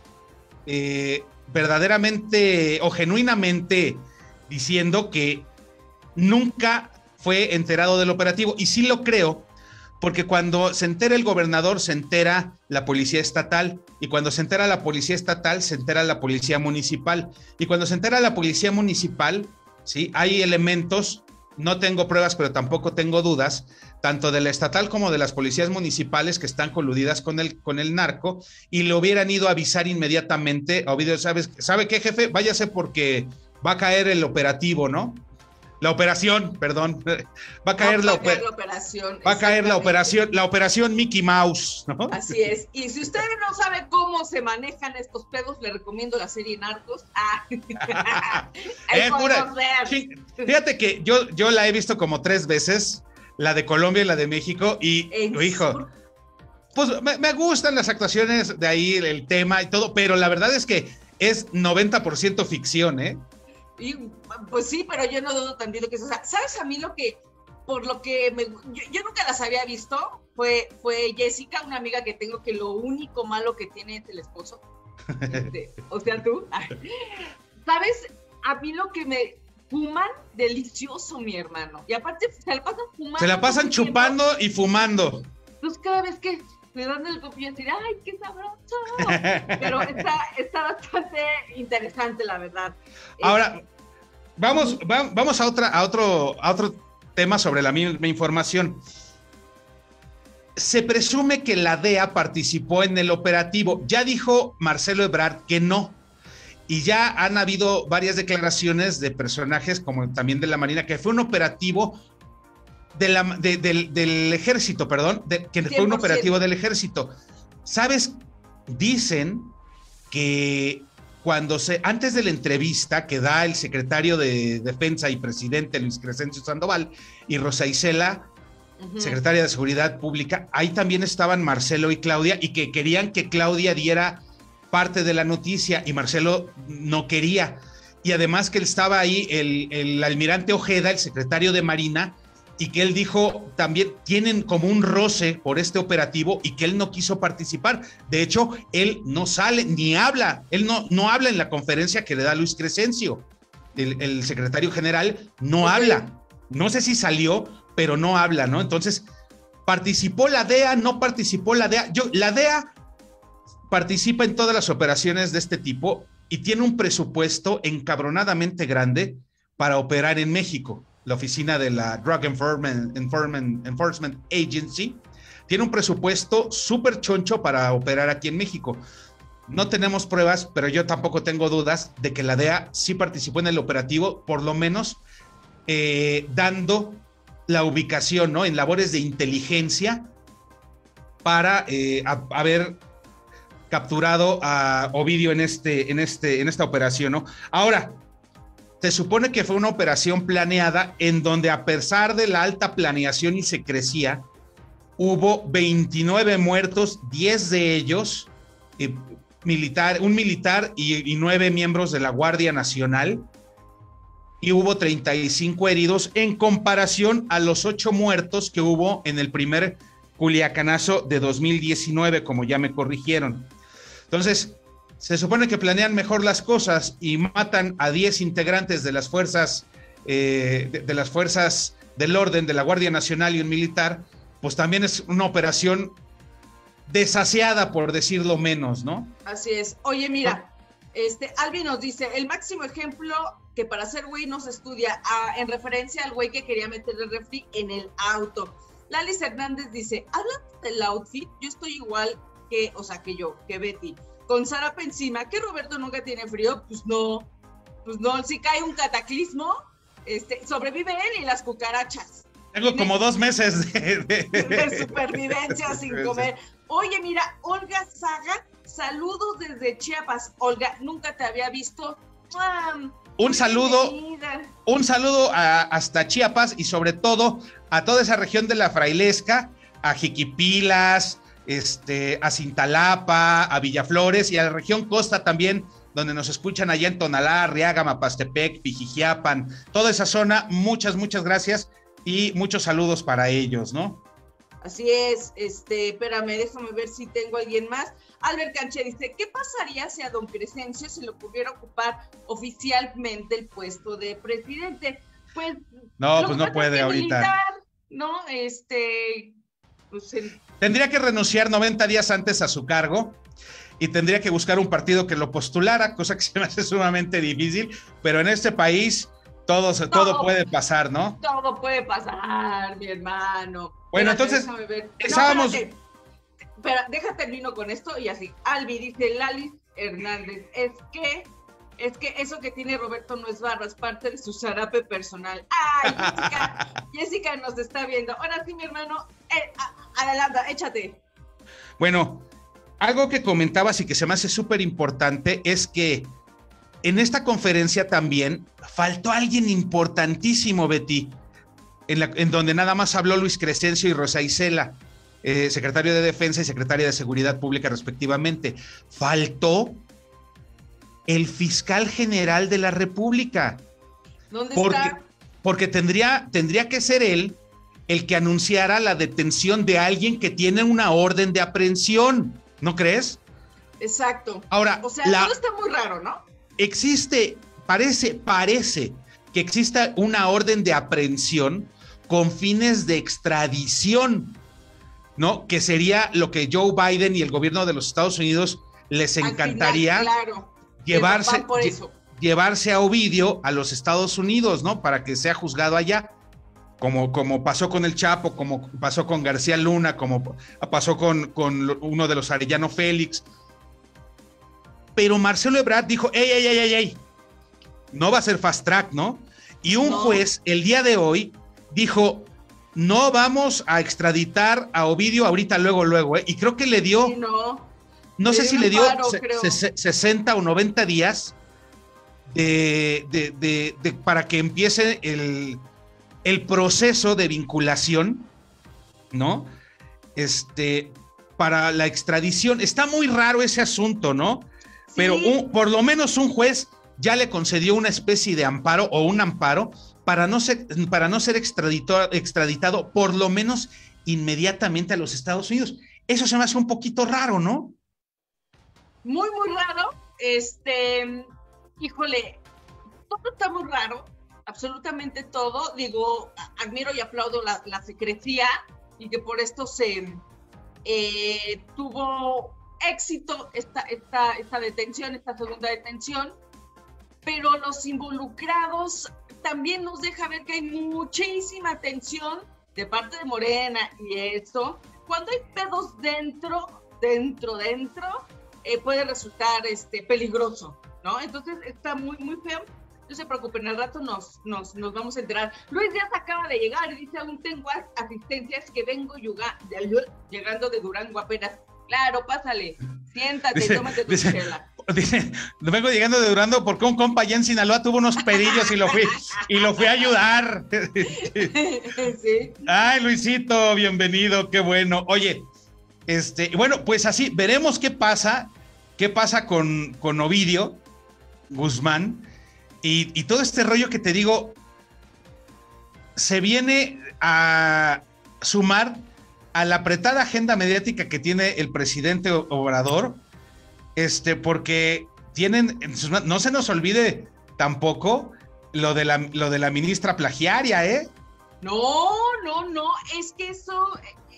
verdaderamente o genuinamente diciendo que nunca fue enterado del operativo, y sí lo creo, porque cuando se entera el gobernador, se entera la policía estatal, y cuando se entera la policía estatal, se entera la policía municipal, y cuando se entera la policía municipal, ¿sí? Hay elementos, no tengo pruebas, pero tampoco tengo dudas, tanto de la estatal como de las policías municipales que están coludidas con el narco, y le hubieran ido a avisar inmediatamente a Ovidio, ¿sabe qué, jefe? Váyase porque va a caer el operativo, ¿no? La operación, perdón. Va a caer la operación. Va a caer la operación Mickey Mouse, ¿no? Así es. Y si usted no sabe cómo se manejan estos pedos, le recomiendo la serie Narcos. Fíjate que yo la he visto como 3 veces, la de Colombia y la de México, y hijo, pues me gustan las actuaciones de ahí, el tema y todo, pero la verdad es que es 90% ficción, ¿eh? Y, pues sí, pero yo no dudo tantito que eso, o sea, ¿sabes a mí yo nunca las había visto? Fue Jessica, una amiga que tengo, que lo único malo que tiene es el esposo. O sea, tú. ¿Sabes? A mí lo que me fuman, delicioso, mi hermano. Y aparte se la pasan fumando. Se la pasan chupando y fumando. Entonces cada vez que me dan el copillo, decir, ¡ay, qué sabroso! Pero está bastante interesante, la verdad. Ahora, vamos a otro tema sobre la misma información. Se presume que la DEA participó en el operativo. Ya dijo Marcelo Ebrard que no. Y ya han habido varias declaraciones de personajes, como también de la Marina, que fue un operativo del ejército, perdón, que fue un operativo del ejército. ¿Sabes? Dicen que antes de la entrevista que da el secretario de Defensa y presidente Luis Crescencio Sandoval y Rosa Isela, secretaria de Seguridad Pública, ahí también estaban Marcelo y Claudia, y que querían que Claudia diera parte de la noticia y Marcelo no quería. Y además que él estaba ahí el almirante Ojeda, el secretario de Marina, y que él dijo también tienen como un roce por este operativo y que él no quiso participar. De hecho, él no sale ni habla, él no habla en la conferencia que le da Luis Crescencio, el secretario general no habla. No sé si salió, pero no habla, ¿no? Entonces, ¿participó la DEA? ¿No participó la DEA? La DEA participa en todas las operaciones de este tipo y tiene un presupuesto encabronadamente grande para operar en México. La oficina de la Drug Enforcement Agency tiene un presupuesto súper choncho para operar aquí en México. No tenemos pruebas, pero yo tampoco tengo dudas de que la DEA sí participó en el operativo, por lo menos dando la ubicación, ¿no? En labores de inteligencia para haber capturado a Ovidio en esta operación, ¿no? Ahora, se supone que fue una operación planeada en donde, a pesar de la alta planeación y secrecía, hubo 29 muertos, 10 de ellos un militar y 9 miembros de la Guardia Nacional, y hubo 35 heridos en comparación a los 8 muertos que hubo en el primer Culiacanazo de 2019, como ya me corrigieron. Entonces, se supone que planean mejor las cosas y matan a 10 integrantes de las fuerzas, de las fuerzas del orden, de la Guardia Nacional y un militar, pues también es una operación desasiada, por decirlo menos, ¿no? Así es. Oye, mira, Albi nos dice, el máximo ejemplo que para ser güey no se estudia, en referencia al güey que quería meter el refri en el auto. Lalis Hernández dice, hablando del outfit, yo estoy igual que Betty, con zarape encima, que Roberto nunca tiene frío, pues no, si cae un cataclismo, sobrevive él y las cucarachas. Tengo como 2 meses de supervivencia sin comer. Oye, mira, Olga Saga, saludos desde Chiapas. Olga, nunca te había visto. Un saludo hasta Chiapas y sobre todo a toda esa región de la Frailesca, a Jiquipilas, a Cintalapa, a Villaflores y a la región costa también, donde nos escuchan allá en Tonalá, Arriaga, Mapastepec, Pijijiapan, toda esa zona. Muchas gracias y muchos saludos para ellos, ¿no? Así es, espérame, déjame ver si tengo a alguien más. Albert Canché dice, ¿qué pasaría si a don Crescencio se le ocurriera ocupar oficialmente el puesto de presidente? Pues no, pues no puede ahorita. Militar, ¿no? Tendría que renunciar 90 días antes a su cargo y tendría que buscar un partido que lo postulara, cosa que se me hace sumamente difícil, pero en este país todo puede pasar, ¿no? Todo puede pasar, mi hermano. Bueno, espérate, entonces, estábamos... Pero déjate termino con esto y así. Albi dice, Lalis Hernández, es que eso que tiene Roberto no es barba, es parte de su zarape personal. ¡Ay, Jessica nos está viendo! Ahora sí, mi hermano, adelanta, échate. Bueno, algo que comentabas y que se me hace súper importante es que en esta conferencia también faltó alguien importantísimo, Betty, en donde nada más habló Luis Crescencio y Rosa Isela, secretario de Defensa y secretaria de Seguridad Pública respectivamente. Faltó el fiscal general de la República. ¿Dónde está? Porque tendría que ser él el que anunciara la detención de alguien que tiene una orden de aprehensión, ¿no crees? Exacto. Ahora, o sea, todo está muy raro, ¿no? Parece que exista una orden de aprehensión con fines de extradición, ¿no? Que sería lo que Joe Biden y el gobierno de los Estados Unidos les encantaría, claro, llevarse a Ovidio a los Estados Unidos, ¿no? Para que sea juzgado allá, como pasó con el Chapo, como pasó con García Luna, como pasó con uno de los Arellano Félix. Pero Marcelo Ebrard dijo, ey, no va a ser fast track, ¿no? Y un juez el día de hoy dijo, no vamos a extraditar a Ovidio ahorita, luego, y creo que le dio, sí, no sé si le dio 60 o 90 días para que empiece el proceso de vinculación, ¿no? Para la extradición. Está muy raro ese asunto, ¿no? Sí. Pero por lo menos un juez ya le concedió una especie de amparo o un amparo para no ser extraditado por lo menos inmediatamente a los Estados Unidos. Eso se me hace un poquito raro, ¿no? Muy raro. Híjole, todo está muy raro, absolutamente todo. Digo, admiro y aplaudo la secrecía y que por esto se tuvo éxito esta detención, esta segunda detención, pero los involucrados también nos deja ver que hay muchísima tensión de parte de Morena y eso. Cuando hay pedos dentro, puede resultar peligroso, ¿no? Entonces está muy feo. No se preocupen, al rato nos vamos a enterar. Luis Díaz acaba de llegar y dice, aún tengo asistencias que vengo llegando de Durango apenas. Claro, pásale, siéntate, tómate tu chela. Dice, vengo llegando de Durango porque un compa allá en Sinaloa tuvo unos pedillos y lo fui a ayudar. Sí. Ay, Luisito, bienvenido, qué bueno. Oye, bueno, pues así, veremos qué pasa con Ovidio Guzmán y todo este rollo que te digo, se viene a sumar a la apretada agenda mediática que tiene el presidente Obrador, porque tienen, no se nos olvide tampoco lo de la ministra plagiaria, ¿eh? No, es que eso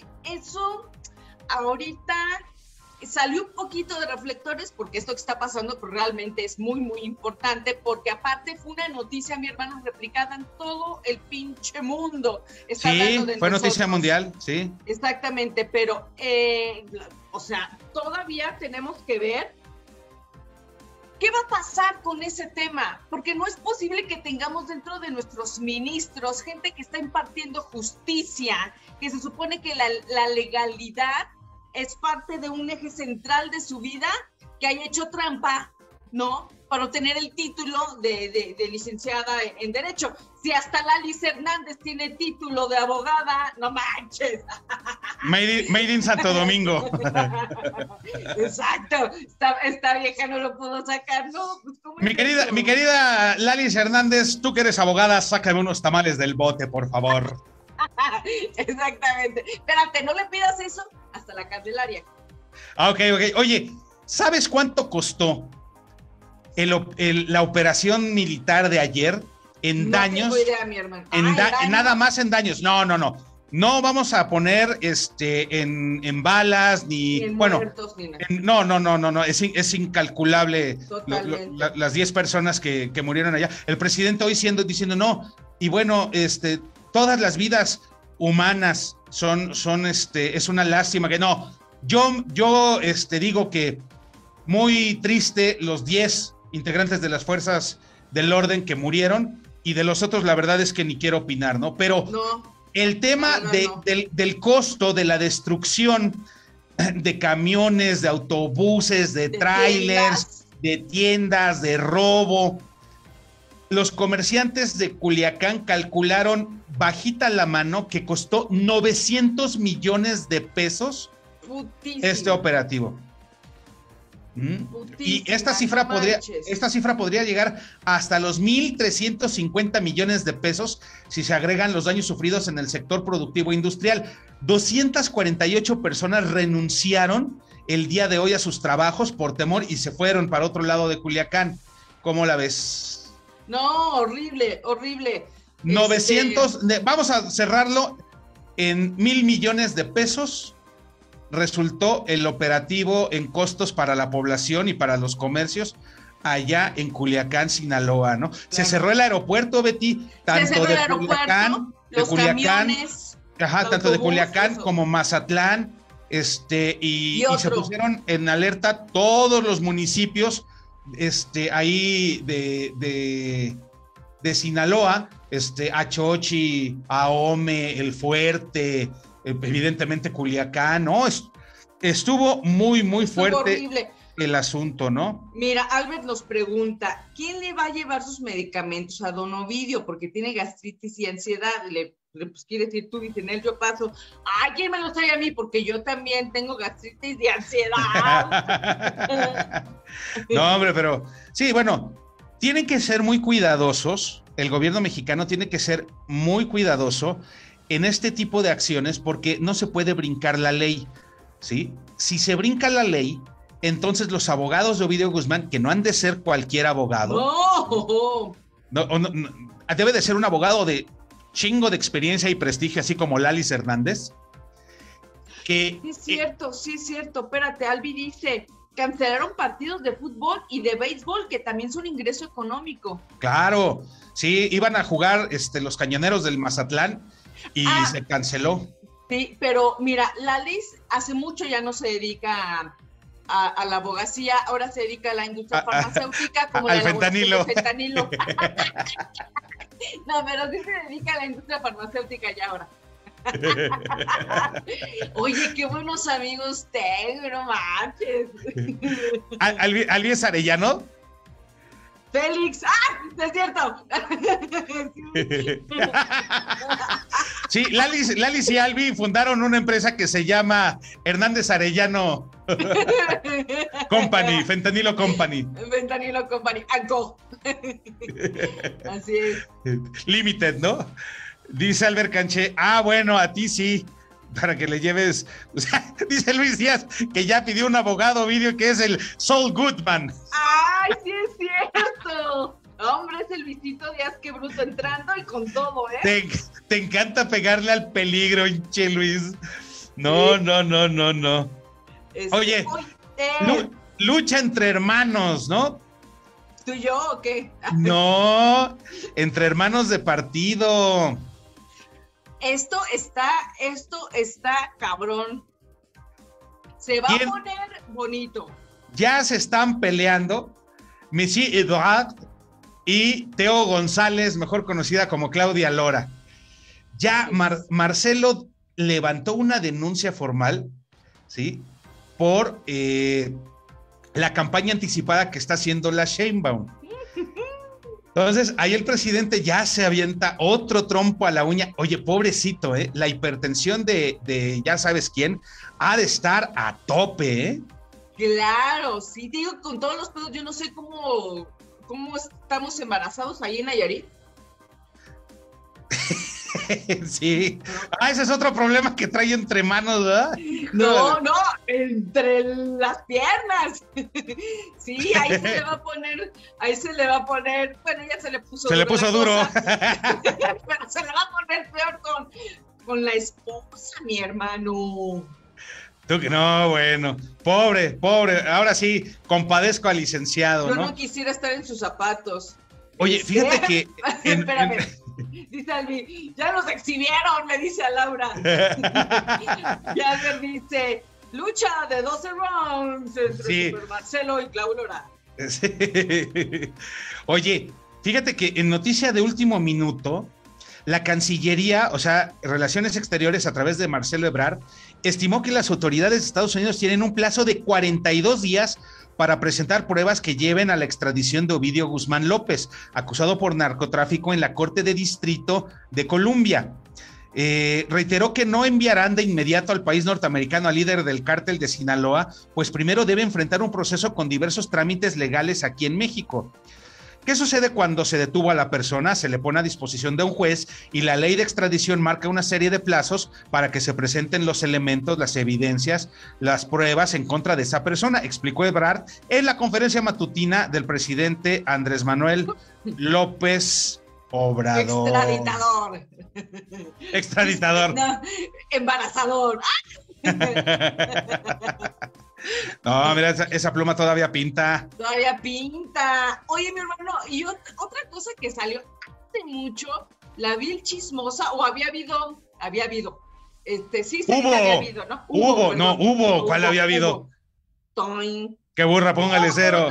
ahorita salió un poquito de reflectores porque esto que está pasando pues, realmente es muy, muy importante, porque aparte fue una noticia, mi hermano, replicada en todo el pinche mundo. Está sí, fue noticia mundial, sí. Exactamente, pero, o sea, todavía tenemos que ver qué va a pasar con ese tema, porque no es posible que tengamos dentro de nuestros ministros gente que está impartiendo justicia, que se supone que la legalidad es parte de un eje central de su vida, que haya hecho trampa, ¿no? Para obtener el título de licenciada en Derecho. Si hasta Lalis Hernández tiene título de abogada, no manches. Made in Santo Domingo. Exacto. Esta vieja no lo pudo sacar, ¿no? Pues, mi querida Lalis Hernández, tú que eres abogada, sácame unos tamales del bote, por favor. Exactamente. Espérate, no le pidas eso hasta la Candelaria. Ok. Oye, ¿sabes cuánto costó la operación militar de ayer en daños? No tengo idea, mi hermano. Nada más en daños. No. No vamos a poner en balas ni en bueno. Muertos, ni nada. No. Es incalculable las 10 personas que murieron allá. El presidente hoy diciendo no. Y bueno, todas las vidas humanas es una lástima que no. Yo digo que muy triste los 10 integrantes de las fuerzas del orden que murieron, y de los otros la verdad es que ni quiero opinar, ¿no? Pero el tema del costo de la destrucción de camiones, de autobuses, de trailers, de tiendas, de robo. Los comerciantes de Culiacán calcularon bajita la mano que costó 900 millones de pesos este operativo. Y esta cifra podría llegar hasta los 1,350 millones de pesos si se agregan los daños sufridos en el sector productivo industrial. 248 personas renunciaron el día de hoy a sus trabajos por temor y se fueron para otro lado de Culiacán. ¿Cómo la ves? No, horrible. 900, vamos a cerrarlo en 1,000 millones de pesos. Resultó el operativo en costos para la población y para los comercios allá en Culiacán, Sinaloa, ¿no? Claro. Se cerró el aeropuerto, Betty, tanto de Culiacán, tanto de Culiacán como Mazatlán, y se pusieron en alerta todos los municipios, ahí de Sinaloa, Achochi, Ahome, El Fuerte, evidentemente Culiacán, ¿no? Estuvo muy, muy fuerte el asunto, ¿no? Mira, Albert nos pregunta, ¿quién le va a llevar sus medicamentos a don Ovidio? Porque tiene gastritis y ansiedad. Pues quiere decir tú, dicen él, yo paso. ¡Ay, quién me los trae a mí! Porque yo también tengo gastritis y ansiedad. No, hombre, pero sí, bueno, tienen que ser muy cuidadosos. El gobierno mexicano tiene que ser muy cuidadoso en este tipo de acciones porque no se puede brincar la ley, ¿sí? Si se brinca la ley, entonces los abogados de Ovidio Guzmán, que no han de ser cualquier abogado, debe de ser un abogado de chingo de experiencia y prestigio, así como Lalis Hernández. Sí es cierto. Espérate, Albi dice, cancelaron partidos de fútbol y de béisbol, que también son ingreso económico. Claro, sí, iban a jugar los Cañoneros del Mazatlán, y se canceló. Sí, pero mira, Lalis hace mucho ya no se dedica a la abogacía, ahora se dedica a la industria farmacéutica, como al fentanilo. No, pero sí se dedica a la industria farmacéutica ya ahora. Oye, qué buenos amigos tengo, no manches. ¿Albies Arellano? Félix, es cierto. Sí, Lalis y Albi fundaron una empresa que se llama Hernández Arellano Company, Fentanilo Company. Fentanilo Company, ¡Anco! Así es. Limited, ¿no? Dice Albert Canché, bueno, a ti sí. para que le lleves, o sea, dice Luis Díaz que ya pidió un abogado, Ovidio, que es el Saul Goodman. ¡Ay, sí es cierto! Hombre, es el Luisito Díaz, qué bruto, entrando y con todo, ¿eh? Te encanta pegarle al peligro, hinche Luis. No, Sí. no. Oye, lucha entre hermanos, ¿no? ¿Tú y yo o qué? No, entre hermanos de partido. Esto está cabrón. Se va ¿Quién? a poner bonito. Ya se están peleando Missy Edouard y Teo González, mejor conocida como Claudia Lora. Ya Marcelo levantó una denuncia formal, ¿sí? Por la campaña anticipada que está haciendo la Sheinbaum. Entonces, ahí el presidente ya se avienta otro trompo a la uña. Oye, pobrecito, la hipertensión de ya sabes quién ha de estar a tope, ¿eh? Claro, sí, te digo, con todos los pedos, yo no sé cómo estamos embarazados ahí en Nayarit. Sí. Ese es otro problema que trae entre manos, ¿verdad? No, entre las piernas. Sí, ahí se le va a poner, bueno, ya se le puso duro. Se le puso duro. Pero se le va a poner peor con la esposa, mi hermano. Tú que no, bueno, pobre, ahora sí, compadezco al licenciado, Yo ¿no? no quisiera estar en sus zapatos. Oye, fíjate que... Espérame, dice Albi, ya nos exhibieron, me dice a Laura. Ya me dice, lucha de 12 rounds entre Super Marcelo y Claudia Lora. Sí. Oye, fíjate que en noticia de último minuto, la Cancillería, o sea, Relaciones Exteriores a través de Marcelo Ebrard, estimó que las autoridades de Estados Unidos tienen un plazo de 42 días para presentar pruebas que lleven a la extradición de Ovidio Guzmán López, acusado por narcotráfico en la Corte de Distrito de Columbia. Reiteró que no enviarán de inmediato al país norteamericano al líder del cártel de Sinaloa, pues primero debe enfrentar un proceso con diversos trámites legales aquí en México. ¿Qué sucede cuando se detuvo a la persona? Se le pone a disposición de un juez y la ley de extradición marca una serie de plazos para que se presenten los elementos, las evidencias, las pruebas en contra de esa persona, explicó Ebrard en la conferencia matutina del presidente Andrés Manuel López Obrador. Extraditador. No, embarazador. No, mira, esa pluma todavía pinta. Todavía pinta. Oye, mi hermano, y otra cosa que salió hace mucho, la vil chismosa, o había habido. Sí, había habido, ¿no? Hubo. ¿Cuál había habido? Toin. Qué burra, póngale cero.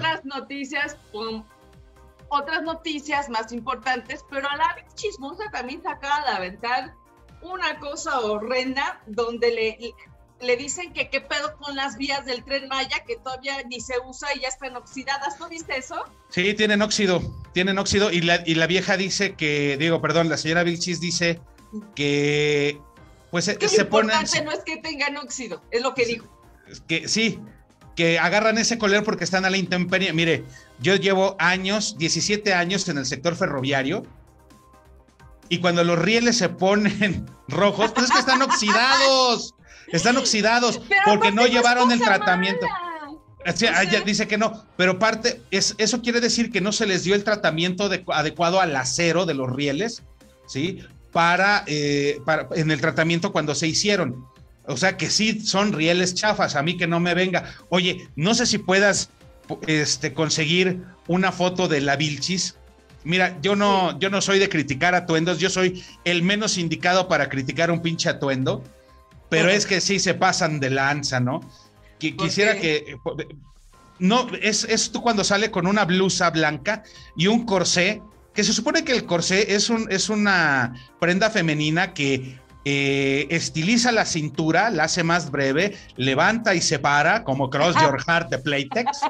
Otras noticias más importantes, pero a la vil chismosa también se acaba de aventar una cosa horrenda donde le dicen que qué pedo con las vías del Tren Maya, que todavía ni se usa y ya están oxidadas. ¿No viste eso? Sí, tienen óxido y la vieja dice que, la señora Vilchis dice que pues que se ponen... Lo importante no es que tengan óxido, es lo que dijo. Que sí, que agarran ese color porque están a la intemperie. Mire, yo llevo 17 años en el sector ferroviario y cuando los rieles se ponen rojos, pues es que están oxidados. Están oxidados porque no llevaron el tratamiento. Ella dice que no, pero eso quiere decir que no se les dio el tratamiento adecuado al acero de los rieles, ¿sí? Para en el tratamiento cuando se hicieron. O sea que sí son rieles chafas, a mí que no me venga. Oye, no sé si puedas conseguir una foto de la Vilchis. Mira, yo no soy de criticar atuendos, yo soy el menos indicado para criticar un pinche atuendo. Pero es que sí se pasan de lanza, ¿no? Quisiera que... No, es tú cuando sale con una blusa blanca y un corsé, que se supone que el corsé es una prenda femenina que estiliza la cintura, la hace más breve, levanta y separa, como Cross Your Heart de Playtex.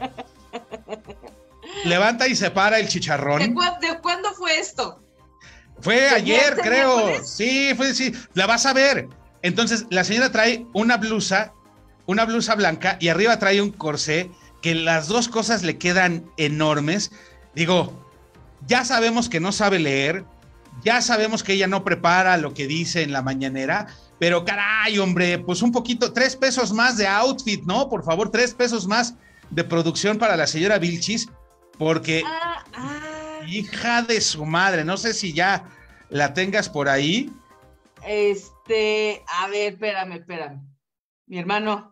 Levanta y separa el chicharrón. ¿De cuándo fue esto? Fue ayer, creo. Sí, la vas a ver. Entonces, la señora trae una blusa blanca y arriba trae un corsé que las dos cosas le quedan enormes. Digo, ya sabemos que no sabe leer, ya sabemos que ella no prepara lo que dice en la mañanera, pero caray, hombre, pues un poquito, 3 pesos más de outfit, ¿no? Por favor, 3 pesos más de producción para la señora Vilchis, porque hija de su madre, no sé si ya la tengas por ahí. A ver, espérame. Mi hermano.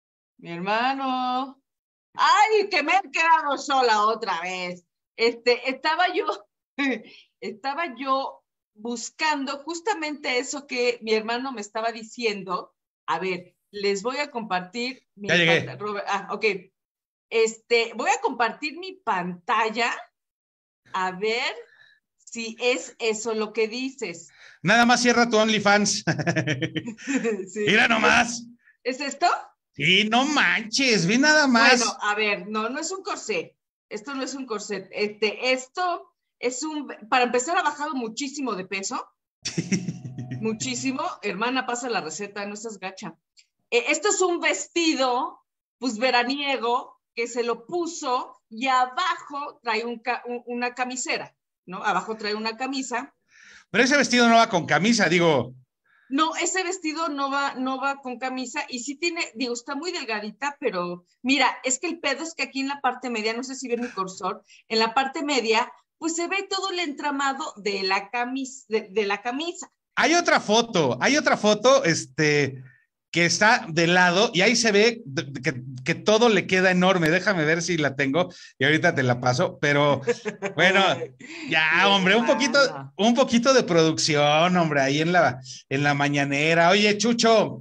Ay, que me he quedado sola otra vez. Estaba yo buscando justamente eso que mi hermano me estaba diciendo. A ver, les voy a compartir mi pantalla. Ok. Voy a compartir mi pantalla a ver si es eso lo que dices. Nada más cierra tu OnlyFans. Sí. Mira nomás. ¿Es esto? Sí, no manches, vi nada más. Bueno, a ver, no es un corset. Esto no es un corset. Esto es para empezar, ha bajado muchísimo de peso. Muchísimo. Hermana, pasa la receta, no seas gacha. Esto es un vestido, pues veraniego, que se lo puso y abajo trae una camisera, ¿no? Abajo trae una camisa. Pero ese vestido no va con camisa, digo. No, ese vestido no va con camisa y sí tiene, digo, está muy delgadita, pero mira, es que el pedo es que aquí en la parte media, no sé si ven mi cursor, en la parte media, pues se ve todo el entramado de la camisa, de la camisa. Hay otra foto, que está de lado y ahí se ve que todo le queda enorme. Déjame ver si la tengo y ahorita te la paso, pero bueno, ya, hombre, un poquito de producción, hombre, ahí en la mañanera. Oye, Chucho,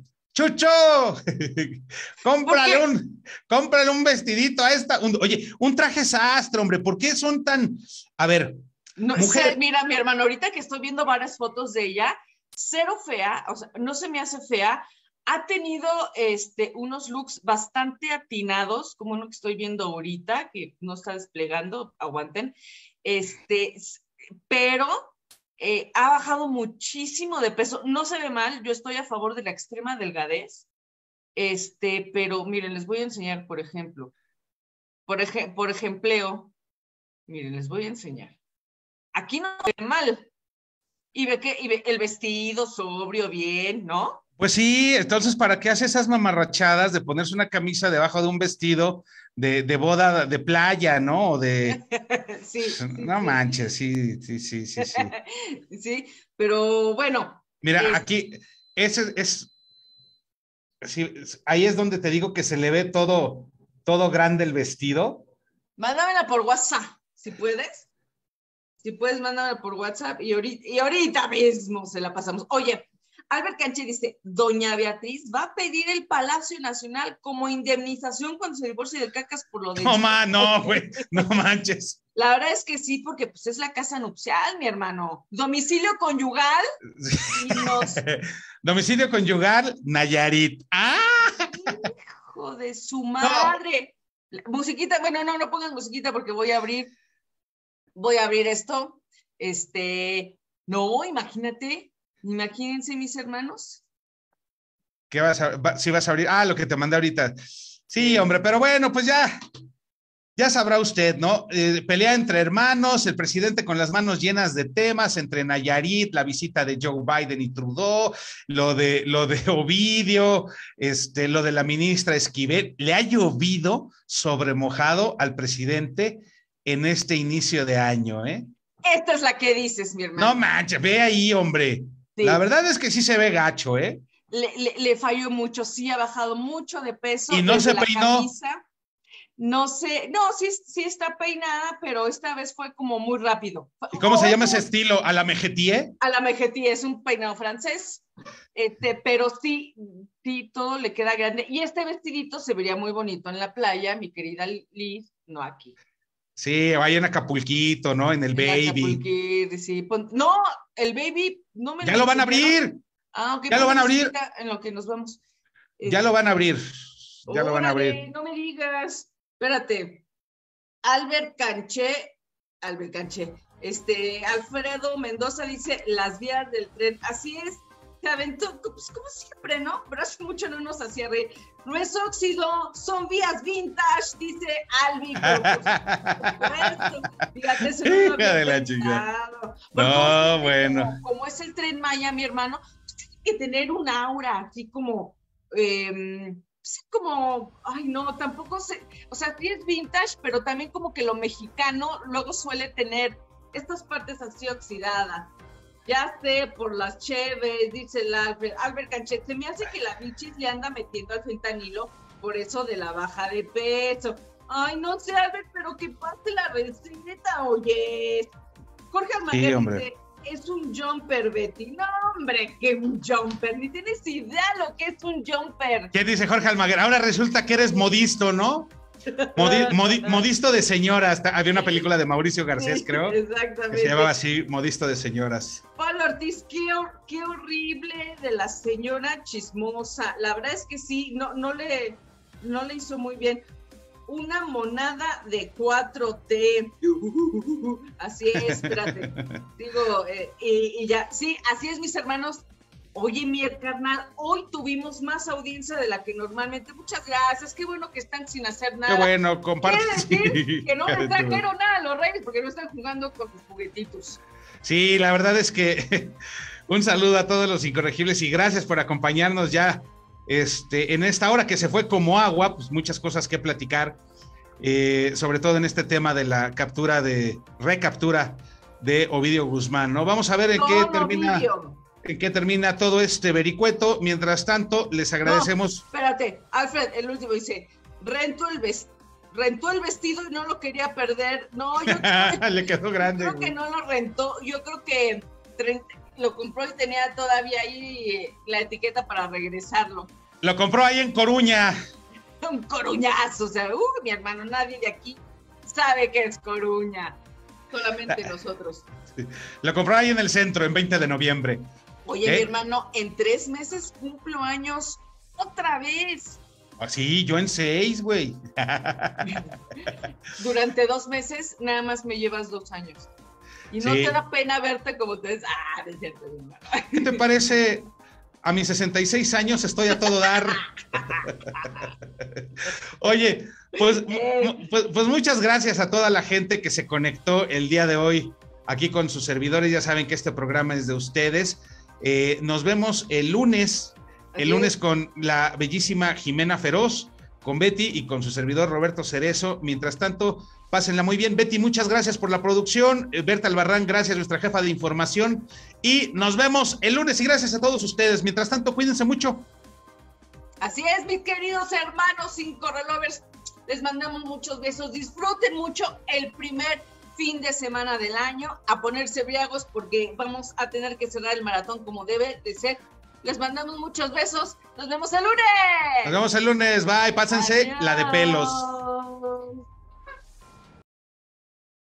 cómprale un vestidito a esta, un traje sastre, hombre, ¿por qué son tan, a ver, no, mujer? Mira, mi hermano, ahorita que estoy viendo varias fotos de ella, cero fea, o sea, no se me hace fea. Ha tenido unos looks bastante atinados, como uno que estoy viendo ahorita, que no está desplegando, aguanten, pero ha bajado muchísimo de peso. No se ve mal, yo estoy a favor de la extrema delgadez, pero miren, les voy a enseñar, por ejemplo, miren, les voy a enseñar. Aquí no se ve mal, y ve el vestido sobrio, bien, ¿no? Pues sí, entonces, ¿para qué hace esas mamarrachadas de ponerse una camisa debajo de un vestido de boda de playa, ¿no? O de... Sí. No manches, sí. Sí, pero bueno. Mira, aquí, sí, ahí es donde te digo que se le ve todo grande el vestido. Mándamela por WhatsApp, si puedes. Si puedes, mándamela por WhatsApp y ahorita mismo se la pasamos. Oye, Albert Canche dice, doña Beatriz va a pedir el Palacio Nacional como indemnización cuando se divorcie del Cacas por lo de... No, güey, no manches. La verdad es que sí, porque pues es la casa nupcial, mi hermano. Domicilio conyugal. Domicilio conyugal, Nayarit. ¡Ah! Hijo de su madre. No. Musiquita, bueno, no pongas musiquita porque voy a abrir esto. No, imagínense mis hermanos. ¿Qué vas a abrir? Lo que te mandé ahorita. Sí, hombre, pero bueno, pues ya sabrá usted, ¿no? Pelea entre hermanos, el presidente con las manos llenas de temas, entre Nayarit, la visita de Joe Biden y Trudeau, lo de Ovidio, lo de la ministra Esquivel. Le ha llovido sobre mojado al presidente en este inicio de año, ¿eh? Esta es la que dices, mi hermano. No manches, ve ahí, hombre. Sí. La verdad es que sí se ve gacho, ¿eh? Le falló mucho, sí ha bajado mucho de peso. Y no se peinó. Camisa. No sé, no, sí está peinada, pero esta vez fue como muy rápido. ¿Y cómo se llama ese estilo? ¿A la Mejetier? A la Mejetier, es un peinado francés, pero sí, todo le queda grande. Y este vestidito se vería muy bonito en la playa, mi querida Liz, no aquí. Sí, vaya en Acapulquito, ¿no? En el Baby. Sí. No, el Baby no me ya lo van a abrir. Ok. Ya lo van a abrir. En lo que nos vamos. Ya lo van a abrir. Ya lo van a abrir. No me digas. Espérate. Albert Canche. Alfredo Mendoza dice las vías del tren. Así es. Se aventó, pues, como siempre, ¿no? Pero hace mucho no nos hacía reír. No es óxido, son vías vintage, dice Albi. Fíjate, eso no de la chingada. No, bueno. Como es el Tren Maya, mi hermano, que tener un aura así como, sí, como, ay no, tampoco sé, o sea, sí es vintage, pero también como que lo mexicano luego suele tener estas partes así oxidadas. Ya sé, por las cheves, dice el Albert Canchet, se me hace que la Michis le anda metiendo al fentanilo por eso de la baja de peso. Ay, no sé, Albert, pero que pase la receta, oye. Jorge Almaguer dice, es un jumper, Betty. No, hombre, que un jumper, ni tienes idea lo que es un jumper. ¿Qué dice Jorge Almaguer? Ahora resulta que eres modisto, ¿no? Modisto de señoras. Había una película de Mauricio Garcés, creo. Exactamente. Que se llamaba así, Modisto de señoras. Pablo Ortiz, qué horrible de la señora chismosa. La verdad es que sí, no le hizo muy bien. Una monada de 4T. Así es, espérate. Digo, y ya, sí, así es, mis hermanos. Oye, mi carnal, hoy tuvimos más audiencia de la que normalmente. Muchas gracias, qué bueno que están sin hacer nada. Qué bueno, comparte. Quiere decir que no les trajeron nada a los Reyes porque no están jugando con sus juguetitos. Sí, la verdad es que un saludo a todos los incorregibles y gracias por acompañarnos ya en esta hora que se fue como agua, pues muchas cosas que platicar, sobre todo en este tema de la recaptura de Ovidio Guzmán, ¿no? Vamos a ver en qué termina todo este vericueto. Mientras tanto, les agradecemos. No, espérate, Alfred, el último dice, rentó el vestido y no lo quería perder. No, yo creo le quedó grande. Creo que no lo rentó, yo creo que lo compró y tenía todavía ahí la etiqueta para regresarlo. Lo compró ahí en Coruña. Un coruñazo, o sea, mi hermano, nadie de aquí sabe que es Coruña, solamente nosotros. Sí. Lo compró ahí en el centro, en 20 de noviembre. Oye, mi hermano, en 3 meses cumplo años otra vez. Sí, yo en 6, güey. Durante 2 meses nada más me llevas 2 años. Y no te da pena verte como te ves. Es cierto. ¿Qué te parece? A mis 66 años estoy a todo dar. Oye, pues muchas gracias a toda la gente que se conectó el día de hoy aquí con sus servidores. Ya saben que este programa es de ustedes. Nos vemos el lunes. El lunes con la bellísima Jimena Feroz, con Betty y con su servidor Roberto Cerezo. Mientras tanto, pásenla muy bien. Betty, muchas gracias por la producción. Berta Albarrán, gracias, nuestra jefa de información. Y nos vemos el lunes y gracias a todos ustedes. Mientras tanto, cuídense mucho. Así es, mis queridos hermanos Incorrelovers. Les mandamos muchos besos. Disfruten mucho el primer fin de semana del año. A ponerse briagos porque vamos a tener que cerrar el maratón como debe de ser. Les mandamos muchos besos. Nos vemos el lunes. Nos vemos el lunes. Bye. Pásense. Adiós. La de pelos.